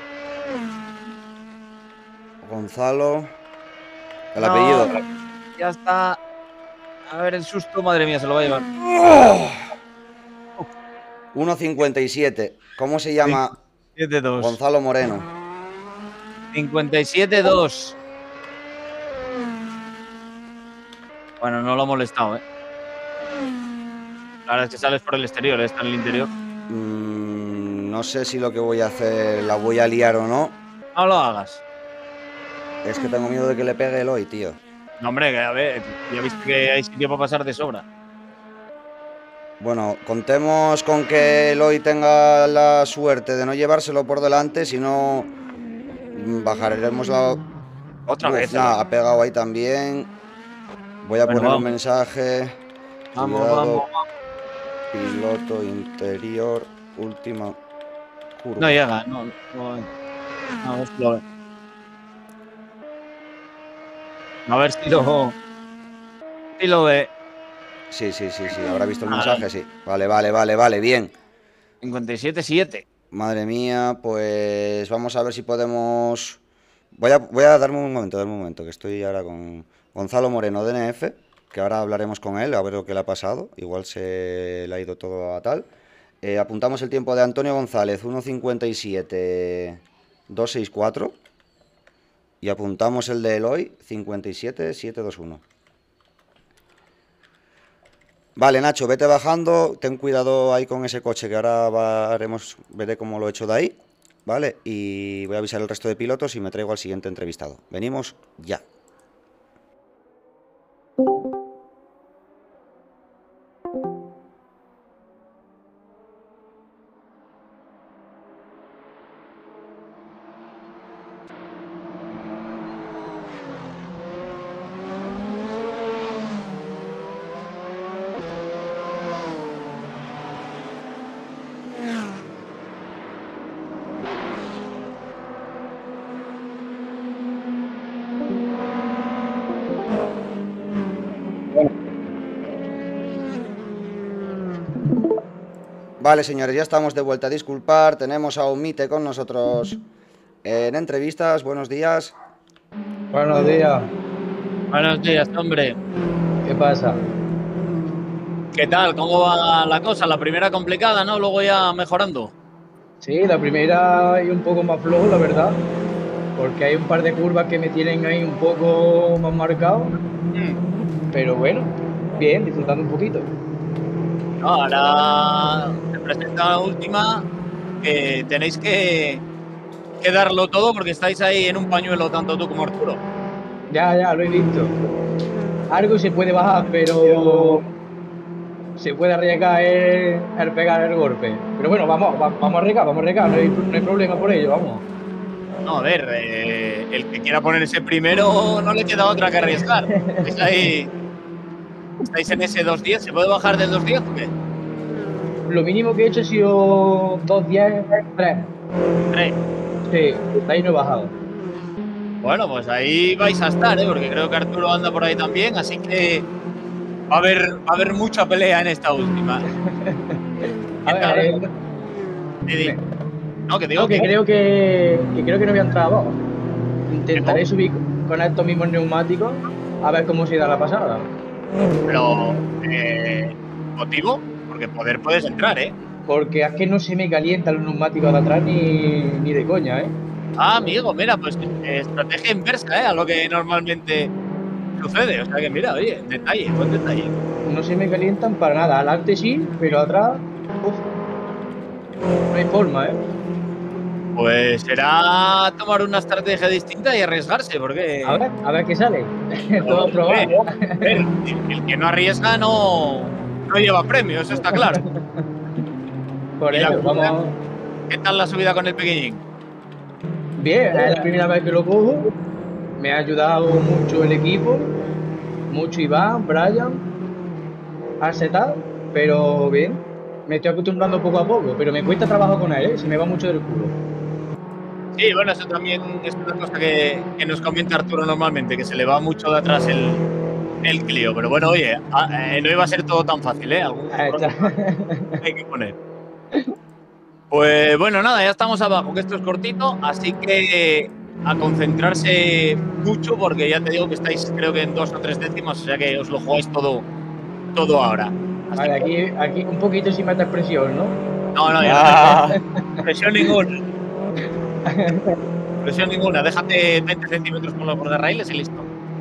Gonzalo. El No, apellido. Ya está. A ver, el susto, madre mía, se lo va a llevar. uno cincuenta y siete. ¿Cómo se llama? siete dos. Gonzalo Moreno. cincuenta y siete dos. Bueno, no lo ha molestado, ¿eh? La verdad es que sales por el exterior, ¿eh? Está en el interior. Mm, no sé si lo que voy a hacer la voy a liar o no. No lo hagas. Es que tengo miedo de que le pegue el hoy, tío. No, hombre, que a ver, ya viste que hay sitio para pasar de sobra. Bueno, contemos con que Eloy tenga la suerte de no llevárselo por delante, si no mm, bajaremos la... Otra Uf, vez. nah, Eloy. ha pegado ahí también. Voy a Bueno, poner un vamos. mensaje. Vamos, Cuidado, vamos. piloto interior, última curva. No llega, no. no, no a ver si lo ve. A ver si lo, si lo ve. Sí, sí, sí, sí, habrá visto el Ah, mensaje, sí. Vale, vale, vale, vale, bien. cincuenta y siete siete. Madre mía, pues vamos a ver si podemos... Voy a, voy a darme un momento, darme un momento, que estoy ahora con Gonzalo Moreno, D N F, que ahora hablaremos con él, a ver lo que le ha pasado. Igual se le ha ido todo a tal. Eh, apuntamos el tiempo de Antonio González, uno cincuenta y siete doscientos sesenta y cuatro. Y apuntamos el de Eloy, cincuenta y siete setecientos veintiuno. Vale, Nacho, vete bajando, ten cuidado ahí con ese coche, que ahora va- haremos, veré cómo lo he hecho de ahí, ¿vale? Y voy a avisar al resto de pilotos y me traigo al siguiente entrevistado. Venimos ya. Vale, señores, ya estamos de vuelta. Disculpar, tenemos a Omite con nosotros en entrevistas. Buenos días. Buenos días, Buenos días, hombre. ¿qué pasa? ¿Qué tal? ¿Cómo va la cosa? La primera complicada, ¿no? Luego ya mejorando. Sí, la primera es un poco más flojo, la verdad, porque hay un par de curvas que me tienen ahí un poco más marcado, Mm. pero bueno, bien, disfrutando un poquito. No, ahora te presenta la última, que tenéis que, que darlo todo porque estáis ahí en un pañuelo, tanto tú como Arturo. Ya, ya, lo he visto. Algo se puede bajar, pero se puede arriesgar el, el pegar el golpe. Pero bueno, vamos, va- vamos a arriesgar, vamos a arriesgar, no hay, no hay problema por ello, vamos. No, a ver, eh, el que quiera ponerse primero no le queda otra que arriesgar. Estáis ahí, estáis en ese dos diez, ¿se puede bajar del dos diez o qué? Lo mínimo que he hecho ha sido dos diez, tres. Tres. Sí, de ahí no he bajado. Bueno, pues ahí vais a estar, ¿eh? Porque creo que Arturo anda por ahí también, así que va a haber, va a haber mucha pelea en esta última. A ¿Qué tal? ver, eh, Di, di. No, que digo no, que que creo que, que creo que no voy a entrar abajo. Intentaré ¿No? subir con estos mismos neumáticos a ver cómo se da la pasada. Pero, eh, ¿motivo? Porque poder puedes entrar, ¿eh? Porque es que no se me calientan los neumáticos de atrás ni, ni de coña, ¿eh? Ah, amigo, mira, pues eh, estrategia inversa, ¿eh? A lo que normalmente sucede. O sea que mira, oye, detalle, buen detalle. No se me calientan para nada. Adelante sí, pero atrás, uf, no hay forma, ¿eh? Pues será tomar una estrategia distinta y arriesgarse, porque A ver, a ver qué sale. Todo a probar. Eh, eh, el, el que no arriesga no, no lleva premio, eso está claro. Por Y la ello, curva, vamos. ¿qué tal la subida con el pequeñín? Bien, es la primera vez que lo cojo. Me ha ayudado mucho el equipo, mucho Iván, Brian, Arsetal, pero bien. Me estoy acostumbrando poco a poco, pero me cuesta trabajo con él, ¿eh? Se me va mucho del culo. Sí, bueno, eso también es una cosa que, que nos comenta Arturo normalmente, que se le va mucho de atrás el, el Clio. Pero bueno, oye, a- eh, no iba a ser todo tan fácil, ¿eh? Algún Ahí está. hay que poner. Pues bueno, nada, ya estamos abajo, que esto es cortito, así que a concentrarse mucho, porque ya te digo que estáis creo que en dos o tres décimas, o sea que os lo jugáis todo, todo ahora. Así Vale, que- aquí, aquí un poquito sin meter presión, ¿no? no, no, ya no. Presión ninguna. Presión ninguna, déjate veinte centímetros con los guardarraíles y listo.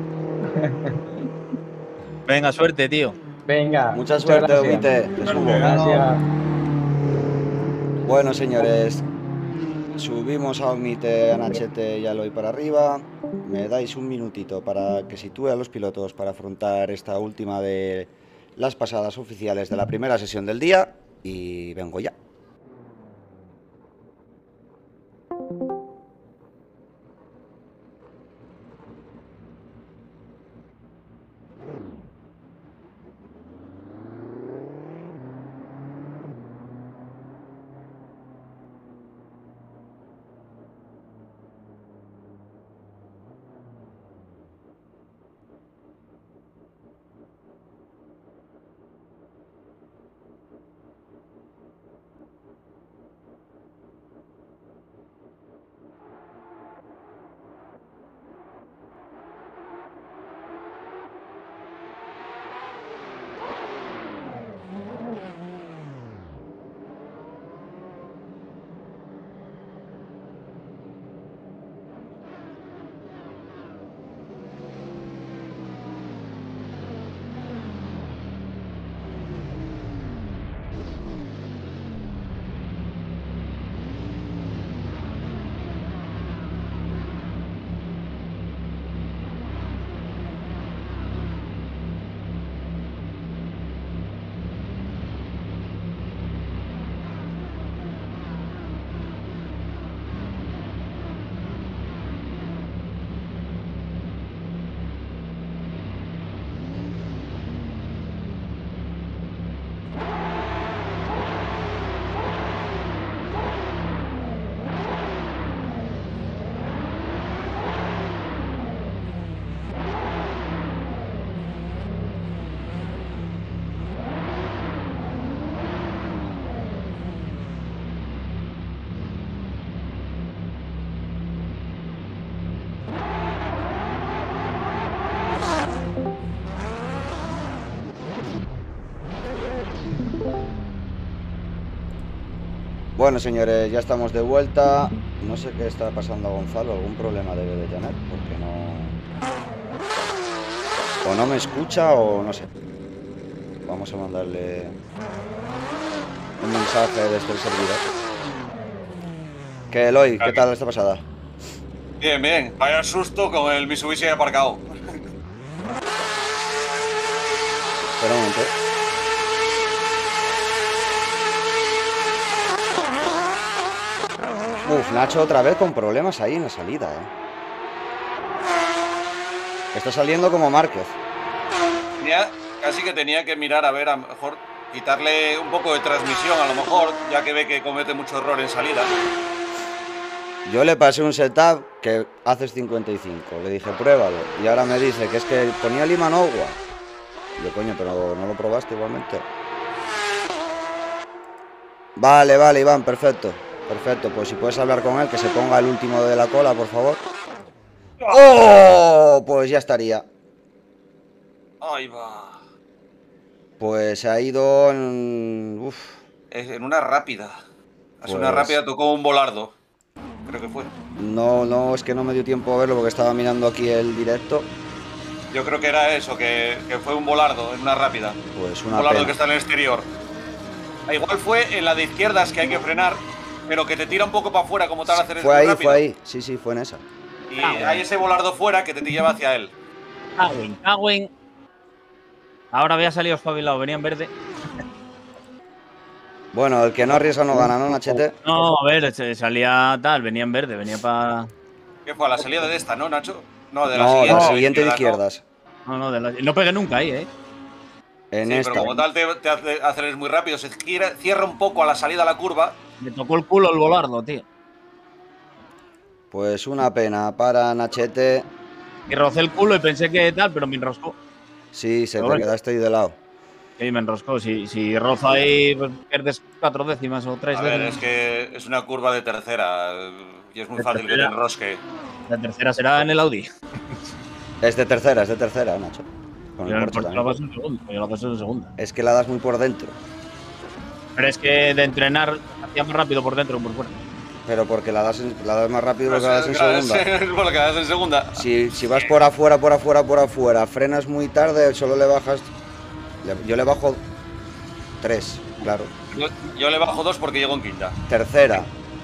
Venga, suerte, tío. Venga. Mucha suerte, gracias. Omite. Te subo. Gracias. Bueno, señores, Subimos a Omite, a Nachete y a Eloy para arriba. Me dais un minutito para que sitúe a los pilotos para afrontar esta última de las pasadas oficiales de la primera sesión del día. Y vengo ya. Bueno, señores, ya estamos de vuelta. No sé qué está pasando a Gonzalo. Algún problema debe de tener, porque no... O no me escucha o no sé. Vamos a mandarle un mensaje desde el servidor. ¿Qué, Eloy? ¿Qué tal esta pasada? Bien, bien. Vaya susto con el Mitsubishi aparcado. Espera un momento. Uf, Nacho otra vez con problemas ahí en la salida, eh. Está saliendo como Márquez. Tenía, casi que tenía que mirar a ver, a lo mejor quitarle un poco de transmisión, a lo mejor, ya que ve que comete mucho error en salida. Yo le pasé un setup que haces cincuenta y cinco, le dije pruébalo, y ahora me dice que es que ponía Limanogua. Yo, coño, pero no lo probaste igualmente. Vale, vale, Iván, perfecto. Perfecto, pues si puedes hablar con él, que se ponga el último de la cola, por favor. ¡Oh! Pues ya estaría. Ahí va. Pues se ha ido en... Uf. En una rápida. Hace Pues... una rápida tocó un volardo. Creo que fue. No, no, es que no me dio tiempo a verlo porque estaba mirando aquí el directo. Yo creo que era eso, que, que fue un volardo en una rápida. Pues una Un volardo pena. que está en el exterior. Igual fue en la de izquierdas que hay que frenar, pero que te tira un poco para afuera como tal hacer el Fue ahí, rápido. fue ahí. Sí, sí, fue en esa. Y hay ese volardo fuera que te lleva hacia él. Cagüen, cagüen. Ahora había salido espabilado, venía en verde. Bueno, el que no arriesga no gana, ¿no, Nachete? No, a ver, se salía tal, venía en verde, venía para. ¿Qué fue? A la salida de esta, ¿no, Nacho? No, de la No, siguiente. la de siguiente de izquierda, izquierdas. No, no, de la... no pegué nunca ahí, eh. En sí, esta. pero como tal te, te hace, aceleres muy rápido, se gira, cierra un poco a la salida a la curva. Me tocó el culo el volardo, tío. Pues una pena para Nachete. Y rocé el culo y pensé que tal, pero me enroscó. Sí, se Pero te bueno. quedaste ahí de lado. Sí, me enroscó. Si, si rozo ahí, pues pierdes cuatro décimas o tres A ver, décimas. es que es una curva de tercera y es muy De fácil que te tercera. enrosque. La tercera será en el Audi. Es de tercera, es de tercera, Nacho. Con Yo el en el Porsche Porsche lo también. paso en segunda. Yo lo paso en segunda. Es que la das muy por dentro. Pero es que de entrenar hacía más rápido por dentro que por fuera. Pero porque la das, en- la das más rápido Pero que la das en segunda. Es por lo que das en segunda. Si, si vas por afuera, por afuera, por afuera, frenas muy tarde, solo le bajas... le- Yo le bajo tres, claro. Yo, yo le bajo dos porque llego en quinta. Tercera.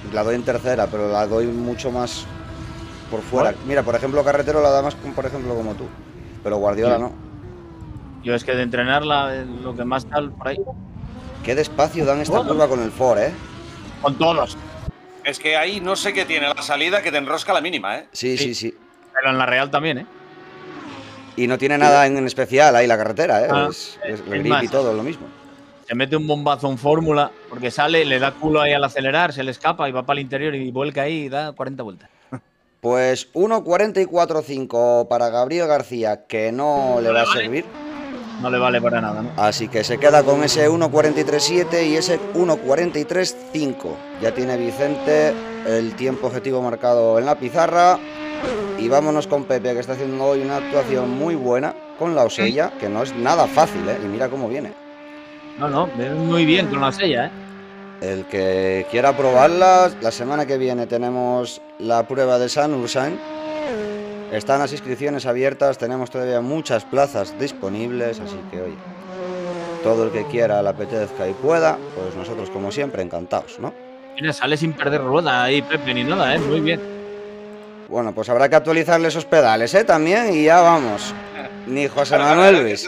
la doy en tercera, pero la doy mucho más por fuera. Bueno. Mira, por ejemplo, Carretero la da más, como- por ejemplo, como tú. Pero Guardiola Sí. no. Yo es que de entrenarla, eh, lo que más tal por ahí. Qué despacio dan esta Bueno. curva con el Ford, ¿eh? Con todos. Es que ahí no sé qué tiene la salida que te enrosca a la mínima, ¿eh? Sí, sí, Sí. sí. Pero en la Real también, ¿eh? Y no tiene nada en especial ahí la carretera, ¿eh? Ah, es, es el es grip más. y todo, lo mismo. Se mete un bombazo en fórmula, porque sale, le da culo ahí al acelerar, se le escapa y va para el interior y vuelca ahí y da cuarenta vueltas. Pues uno cuarenta y cuatro cinco para Gabriel García, que no le va a servir. No le vale para nada, ¿no? Así que se queda con ese uno cuarenta y tres siete y ese uno cuarenta y tres cinco. Ya tiene Vicente el tiempo objetivo marcado en la pizarra. Y vámonos con Pepe, que está haciendo hoy una actuación muy buena con la Osella, que no es nada fácil, ¿eh? Y mira cómo viene. No, no, viene muy bien con la sella, ¿eh? El que quiera probarla, la semana que viene tenemos la prueba de San Ursain. Están las inscripciones abiertas, tenemos todavía muchas plazas disponibles, así que oye, todo el que quiera, le apetezca y pueda, pues nosotros como siempre encantados, ¿no? Mira, sale sin perder rueda ahí, Pepe, ni nada, ¿eh? Muy bien. Bueno, pues habrá que actualizarle esos pedales, ¿eh? También, y ya vamos. Ni José Manuel Luis.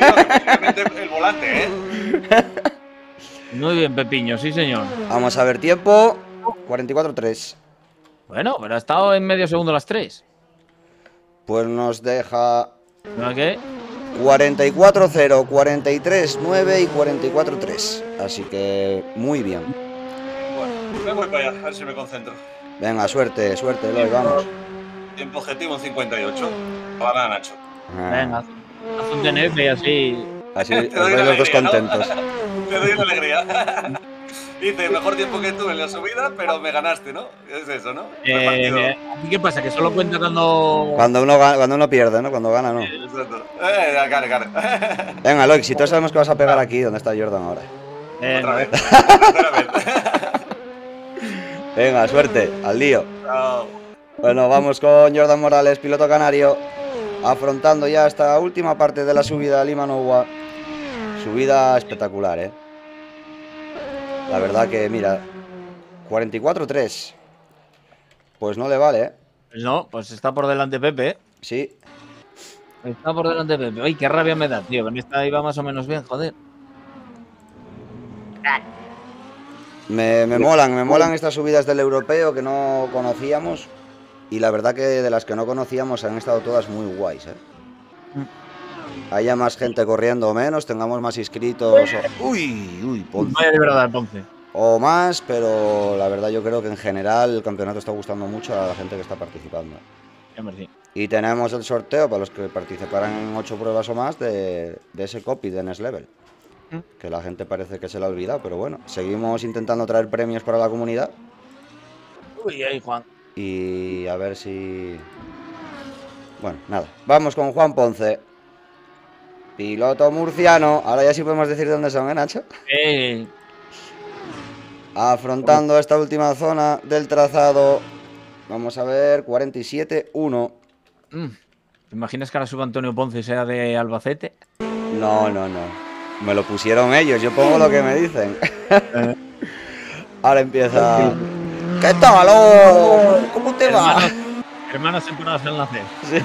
El volante, ¿eh? Muy bien, Pepiño, sí, señor. Vamos a ver tiempo, cuarenta y cuatro tres. Bueno, pero ha estado en medio segundo las tres. Pues nos deja ¿No qué? cuarenta y cuatro cero, cuarenta y tres nueve y cuarenta y cuatro tres. Así que muy bien. Bueno, me voy para allá, a ver si me concentro. Venga, suerte, suerte, Eloy, vamos. Tiempo objetivo en cincuenta y ocho. Para Nacho. Ah, Venga, haz un D N F y así. así Te os doy vais la los dos alegría, ¿no? contentos. Te doy una alegría. Dice, mejor tiempo que tú en la subida, pero me ganaste, ¿no? Es eso, ¿no? Repartido. Eh, ¿Y qué pasa? ¿Que solo cuenta cuando.? Cuando uno, gana- cuando uno pierde, ¿no? Cuando gana, no. Exacto. Eh, gane, gane. Venga, Eloy, si todos sabemos que vas a pegar aquí, ¿dónde está Jordan ahora? Eh, Otra vez. Otra vez. Venga, suerte, al lío. Chao. Bueno, vamos con Jordan Morales, piloto canario, afrontando ya esta última parte de la subida a Limanogua. Subida espectacular, ¿eh? La verdad que, mira, cuarenta y cuatro tres. Pues no le vale, ¿eh? Pues no, pues está por delante Pepe, ¿eh? Sí. Está por delante Pepe. Ay, qué rabia me da, tío. Con esta iba más o menos bien, joder. Me, me molan, me molan estas subidas del europeo que no conocíamos. Y la verdad que de las que no conocíamos han estado todas muy guays, ¿eh? Haya más gente corriendo o menos, tengamos más inscritos. O... Uy, uy, Ponce. Vaya de verdad, Ponce. O más, pero la verdad yo creo que en general el campeonato está gustando mucho a la gente que está participando. Hombre, sí. Y tenemos el sorteo para los que participarán en ocho pruebas o más de, de ese copy de Next Level. Que la gente parece que se la ha olvidado, pero bueno, seguimos intentando traer premios para la comunidad. Uy, ahí, Juan. Y a ver si... Bueno, nada. Vamos con Juan Ponce. Piloto murciano. Ahora ya sí podemos decir de dónde son, ¿eh, Nacho? Eh, Afrontando esta última zona del trazado. Vamos a ver, cuarenta y siete uno. mm, ¿Te imaginas que ahora suba Antonio Ponce y sea de Albacete? No, no, no. Me lo pusieron ellos, yo pongo lo que me dicen. Ahora empieza... ¿Qué tal? Oh? ¿Cómo te va? Hermanos, hermanos temporadas en la C. Sí.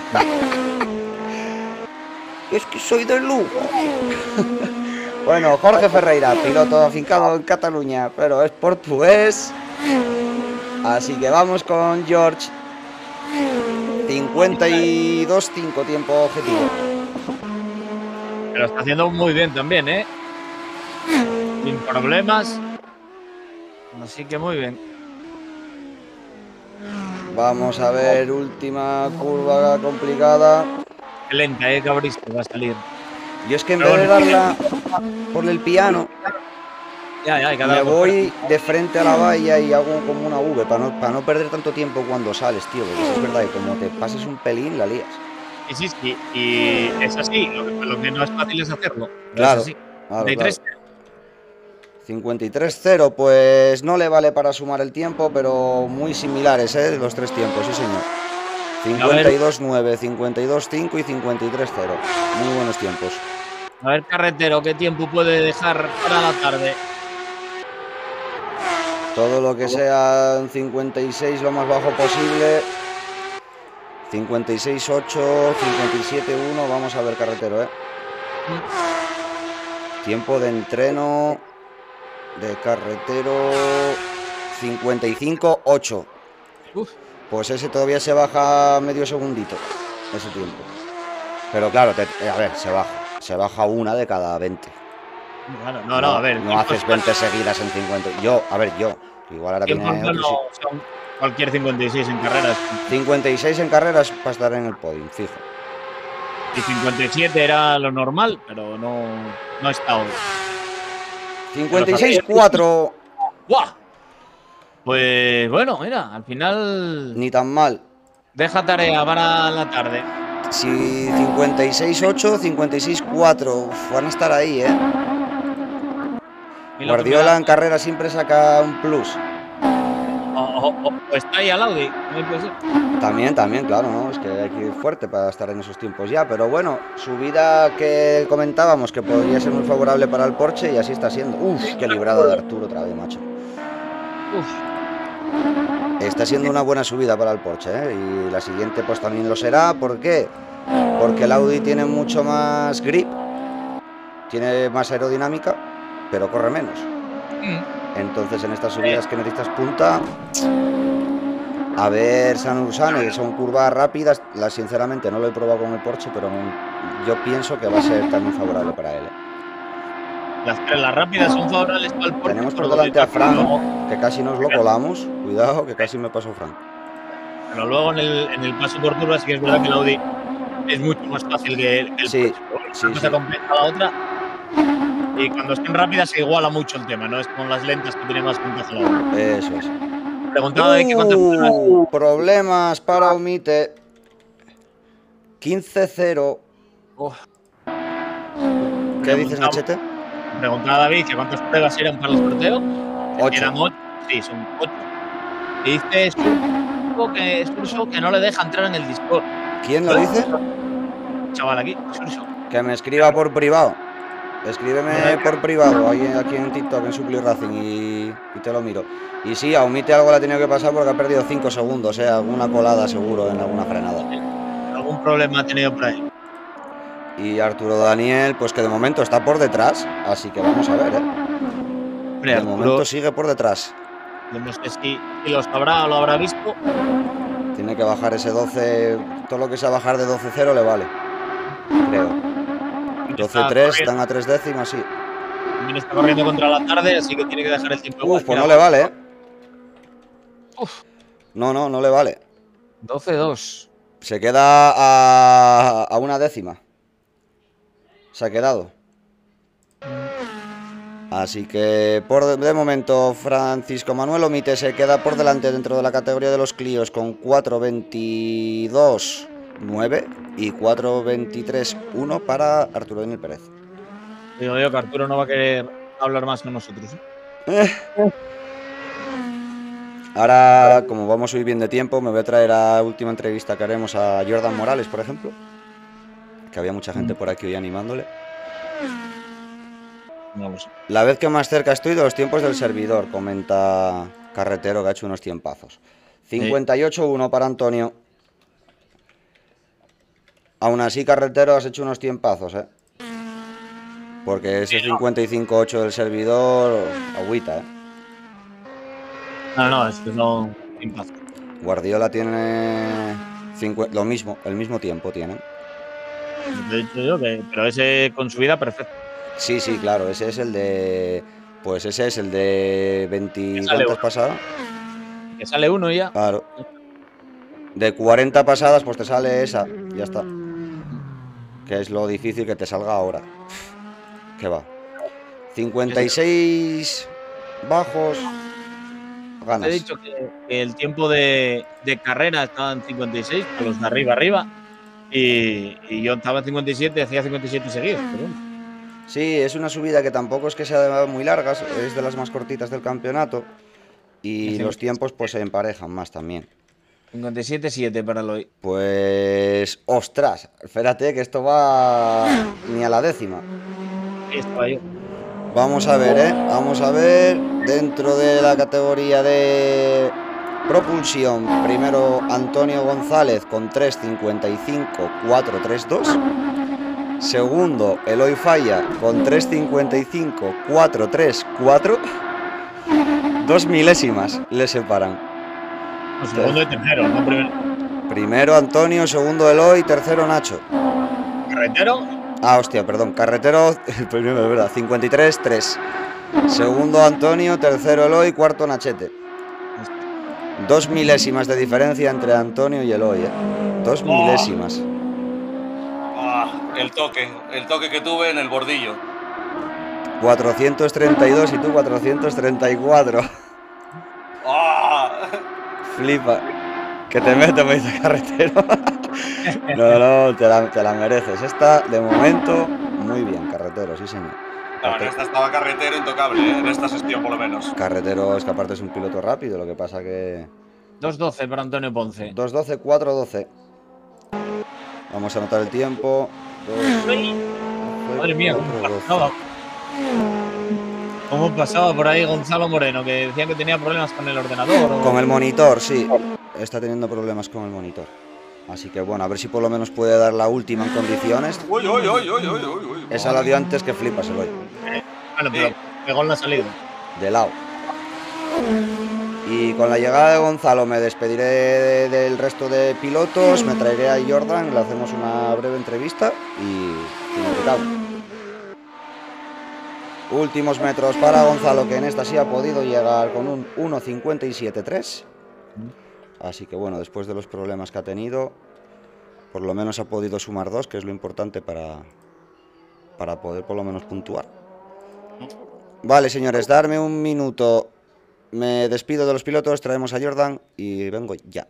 Es que soy de Lugo. Bueno, Jorge Ferreira, piloto afincado en Cataluña, pero es portugués. Así que vamos con George. cincuenta y dos cinco tiempo objetivo. Pero está haciendo muy bien también, ¿eh? Sin problemas. Así que muy bien. Vamos a ver, última curva complicada. Qué lenta, ¿eh? Cabriste, va a salir. Yo es que en vez de darla por el piano, Ya, ya, cada me voy de frente a la valla y hago como una V para no, para no perder tanto tiempo cuando sales, tío. Porque es verdad que como te pases un pelín, la lías. Sí, sí, sí. Y es así. Lo que, lo que no es fácil es hacerlo. Pero Claro, es así. claro, De tres, cincuenta y tres cero, pues no le vale para sumar el tiempo, pero muy similares, ¿eh? Los tres tiempos, sí señor. cincuenta y dos nueve, cincuenta y dos cinco y cincuenta y tres cero. Muy buenos tiempos. A ver, Carretero, ¿qué tiempo puede dejar para la tarde? Todo lo que sea en cincuenta y seis lo más bajo posible. cincuenta y seis ocho, cincuenta y siete uno. Vamos a ver, carretero, ¿eh? Tiempo de entreno de carretero cincuenta y cinco ocho. Pues ese todavía se baja medio segundito, ese tiempo. Pero claro, te, a ver, se baja. Se baja una de cada veinte. Bueno, no, no, no, a ver. No haces veinte seguidas en cincuenta. Yo, a ver, yo. Igual ahora viene otro, no, son cualquier cincuenta y seis en carreras. cincuenta y seis en carreras para estar en el podium, fijo. Y cincuenta y siete era lo normal, pero no, no está hoy. cincuenta y seis cuatro. ¡Buah! Pues bueno, mira, al final. Ni tan mal. Deja tarea para la tarde. Si cincuenta y seis ocho, cincuenta y seis cuatro. Van a estar ahí, ¿eh? Guardiola en carrera siempre saca un plus. O, o, o, o está ahí al Audi. También, también, claro, ¿no? Es que hay que ir fuerte para estar en esos tiempos ya. Pero bueno, subida que comentábamos que podría ser muy favorable para el Porsche y así está siendo. Uf, qué librada de Arturo otra vez, macho. Uf. Está siendo una buena subida para el Porsche, ¿eh? Y la siguiente pues también lo será. ¿Por qué? Porque el Audi tiene mucho más grip, tiene más aerodinámica, pero corre menos. Entonces en estas subidas que necesitas punta, a ver San Ursane, que son curvas rápidas, la, sinceramente no lo he probado con el Porsche, pero yo pienso que va a ser también favorable para él. Las, las rápidas son favorables para el Porsche. Tenemos por delante a Frank, que casi nos lo colamos. Cuidado, que casi me pasó Frank. Pero luego en el, en el paso por curva sí que es verdad que el Audi es mucho más fácil que el, que el sí, Porsche. Sí, Una sí. se compensa a la otra. Y cuando estén rápidas se iguala mucho el tema, no es con las lentas que tiene más ventaja la otra. Eso es. Preguntaba de qué cuántas uh, problemas para Omite. quince cero. Oh. ¿Qué dices, Nachete? Preguntaba a David que cuántas pruebas eran para el sorteo. Ocho. Eran ocho. Sí, son ocho. Y dice Surso que, Surso que no le deja entrar en el Discord. ¿Quién lo dice? Chaval, aquí, Surso. Que me escriba por privado. Escríbeme por privado, ahí, aquí en TikTok, en Supli Racing, y, y te lo miro. Y sí, a Omite algo le ha tenido que pasar porque ha perdido cinco segundos, ¿eh? Alguna colada seguro en alguna frenada. Algún problema ha tenido por ahí. Y Arturo Daniel, pues que de momento está por detrás, así que vamos a ver, ¿eh? Hombre, de Arturo, momento sigue por detrás. No sé si, si lo sabrá o lo habrá visto. Tiene que bajar ese doce, todo lo que sea bajar de doce cero le vale, creo. doce tres, están a tres décimas, sí. También está corriendo contra la tarde, así que tiene que dejar el tiempo. Uf, pues no le vale, ¿eh? Uf. No, no, no le vale. doce dos. Se queda a, a una décima. Se ha quedado. Así que por de momento Francisco Manuel Omite se queda por delante dentro de la categoría de los Clios con cuatro veintidós nueve y cuatro veintitrés uno para Arturo Daniel Pérez. Digo yo que Arturo no va a querer hablar más con nosotros. Eh. Ahora, como vamos hoy bien de tiempo, me voy a traer a la última entrevista que haremos a Jordan Morales, por ejemplo. Que había mucha gente por aquí hoy animándole. Vamos. La vez que más cerca estoy de los tiempos del servidor, comenta Carretero, que ha hecho unos tiempazos. cincuenta y ocho uno para Antonio. Aún así, Carretero, has hecho unos tiempazos, ¿eh? Porque ese cincuenta y cinco ocho del servidor, agüita, ¿eh? No, no, es que son tiempazos. Guardiola tiene lo mismo, el mismo tiempo tiene. Te he dicho yo que, pero ese con subida perfecto. Sí, sí, claro, ese es el de... Pues ese es el de veinte... ¿Cuántas pasadas? Que sale uno y ya. Claro. De cuarenta pasadas, pues te sale esa. Ya está. Que es lo difícil que te salga ahora. ¿Qué va? cincuenta y seis bajos. Ganas. Te he dicho que, que el tiempo de, de carrera estaba en cincuenta y seis, con los de arriba arriba. Y, y yo estaba en cincuenta y siete, hacía cincuenta y siete seguidos. Pero bueno. Sí, es una subida que tampoco es que sea muy larga, es de las más cortitas del campeonato. Y los tiempos pues se emparejan más también. cincuenta y siete siete para el hoy. Pues, ostras, espérate que esto va ni a la décima. Ahí estaba yo. Vamos a ver, ¿eh? Vamos a ver. Dentro de la categoría de propulsión, primero Antonio González con tres cincuenta y cinco cuatro treinta y dos. Segundo, Eloy Falla con tres cincuenta y cinco cuatro treinta y cuatro. Dos milésimas le separan. No, segundo y tercero, no primero. Primero Antonio, segundo Eloy, tercero Nacho. Carretero. Ah, hostia, perdón. Carretero, el primero, de verdad, cincuenta y tres tres. Segundo Antonio, tercero Eloy, cuarto Nachete. Dos milésimas de diferencia entre Antonio y Eloy, ¿eh? Dos milésimas. Ah, el toque, el toque que tuve en el bordillo. cuatrocientos treinta y dos y tú cuatrocientos treinta y cuatro. Ah. Flipa. Que te meto, me dice Carretero. No, no, te la, te la mereces. Esta, de momento, muy bien, Carretero, sí, señor. No, en esta estaba Carretero intocable, ¿eh? En esta sesión por lo menos. Carretero es que aparte es un piloto rápido, lo que pasa que... dos doce para Antonio Ponce. dos doce, cuatro doce. Vamos a anotar el tiempo. dos, doce, Madre mía, cuatro, ¿cómo doce. pasaba? ¿Cómo pasaba por ahí Gonzalo Moreno? Que decían que tenía problemas con el ordenador. ¿O? Con el monitor, sí. Está teniendo problemas con el monitor. Así que bueno, a ver si por lo menos puede dar la última en condiciones. Uy, uy, uy, uy, uy, uy, uy. Esa la dio antes que flipas el hoy. Bueno, pero Sí. pegó en la salida. De lado. Y con la llegada de Gonzalo me despediré de- del resto de pilotos, me traeré a Jordan, le hacemos una breve entrevista y finalizamos. Últimos metros para Gonzalo, que en esta sí ha podido llegar con un uno cincuenta y siete tres. Así que bueno, después de los problemas que ha tenido, por lo menos ha podido sumar dos, que es lo importante para, para poder por lo menos puntuar. Vale, señores, darme un minuto. Me despido de los pilotos, traemos a Jordan y vengo ya.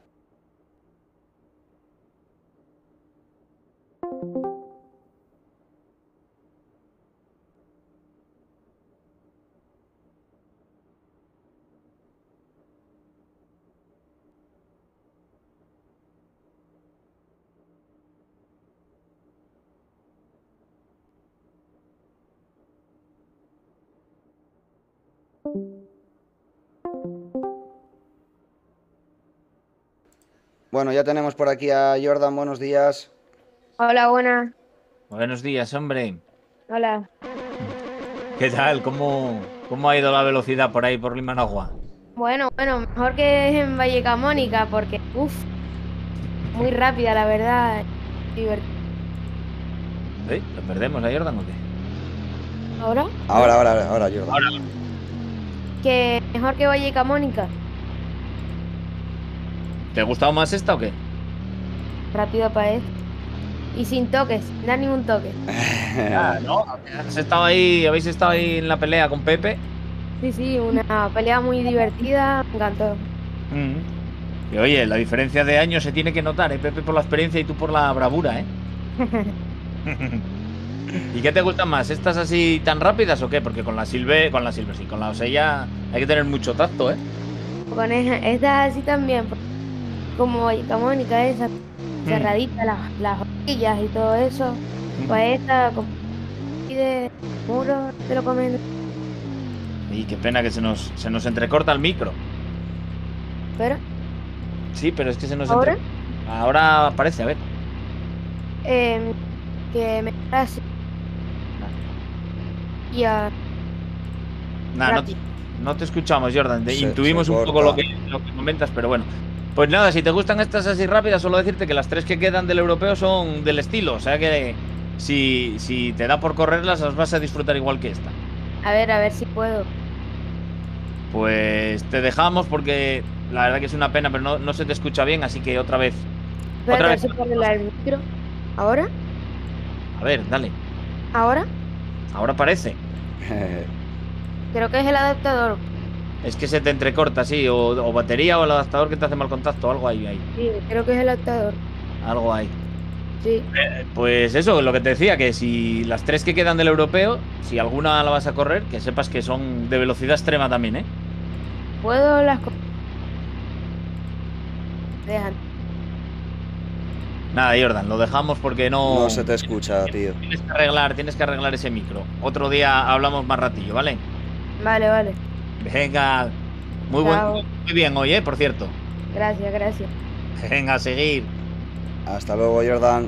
Bueno, ya tenemos por aquí a Jordan, buenos días. Hola, buenas. Buenos días, hombre. Hola. ¿Qué tal? ¿Cómo, cómo ha ido la velocidad por ahí, por Limanagua? Bueno, bueno, mejor que en Vallecamónica porque, uff, muy rápida, la verdad. Divertida. ¿Eh? ¿Lo perdemos a Jordan o qué? ¿Ahora? Ahora, ahora, ahora, Jordan. Ahora. Que mejor que Vallecamónica. ¿Te ha gustado más esta o qué? Rápido para él. Y sin toques, sin dar ningún toque. Ah, ¿no? ¿Has estado ahí, habéis estado ahí en la pelea con Pepe? Sí, sí, una pelea muy divertida, me encantó. Mm. Y oye, la diferencia de años se tiene que notar, ¿eh? Pepe por la experiencia y tú por la bravura, ¿eh? ¿Y qué te gustan más? ¿Estas así tan rápidas o qué? Porque con la Silve, con la Silve, sí, con la Osella hay que tener mucho tacto, ¿eh? Con esa, esta así también, como Vallecamónica, esa cerradita, las, las horquillas y todo eso. Pues esta, como de muro, te lo comen. Y qué pena que se nos, se nos entrecorta el micro. Pero, Sí, pero es que se nos ¿ahora? entre- Ahora aparece, a ver. Eh, que me así. Y a Nada, no, rápido. no te escuchamos, Jordan. Te Se- intuimos se un poco corta. lo que, lo que comentas, pero bueno. Pues nada, si te gustan estas así rápidas, solo decirte que las tres que quedan del europeo son del estilo. O sea que si, si te da por correrlas, las vas a disfrutar igual que esta. A ver, a ver si puedo. Pues te dejamos porque la verdad que es una pena, pero no, no se te escucha bien, así que otra vez. Espérate, Otra a ver vez. si puedo arreglar el micro. ¿Ahora? A ver, dale. ¿Ahora? Ahora parece. Creo que es el adaptador. Es que se te entrecorta, sí, o, o batería o el adaptador que te hace mal contacto, algo hay ahí. Sí, creo que es el adaptador. Algo hay. Sí. Pues eso, lo que te decía, que si las tres que quedan del europeo, si alguna la vas a correr, que sepas que son de velocidad extrema también, ¿eh? Puedo las cosas. Dejan. Nada, Jordan, lo dejamos porque no. No se te escucha, tío. Tienes que arreglar, tienes que arreglar ese micro. Otro día hablamos más ratillo, ¿vale? Vale, vale. Venga. Muy Chao. buen, muy bien hoy, ¿eh? Por cierto. Gracias, gracias. Venga, a seguir. Hasta luego, Jordan.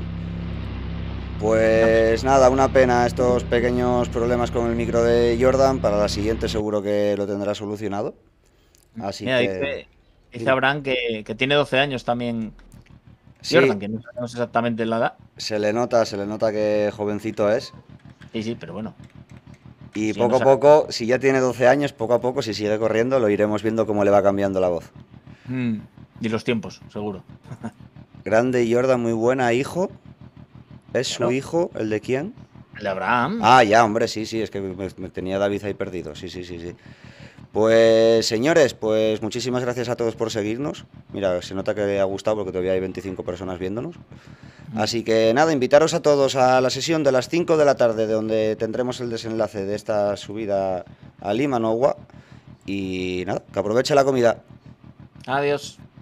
Pues nada, una pena estos pequeños problemas con el micro de Jordan. Para la siguiente seguro que lo tendrá solucionado. Así Mira, que... dice, dice Abraham que, que tiene doce años también. Sí, Jordan, que no sabemos exactamente la edad. se le nota, se le nota que jovencito es. Sí, sí, pero bueno. Y Sí, poco no a sé. poco, si ya tiene doce años, poco a poco, si sigue corriendo, lo iremos viendo cómo le va cambiando la voz. Mm, y los tiempos, seguro. Grande Jordan, muy buena, hijo. ¿Es Claro. su hijo? ¿El de quién? El de Abraham. Ah, ya, hombre, sí, sí, es que me, me tenía David ahí perdido. Sí, sí, sí, sí. Pues, señores, pues muchísimas gracias a todos por seguirnos. Mira, se nota que ha gustado porque todavía hay veinticinco personas viéndonos. Así que nada, invitaros a todos a la sesión de las cinco de la tarde, donde tendremos el desenlace de esta subida a Limanagua. Y nada, que aproveche la comida. Adiós.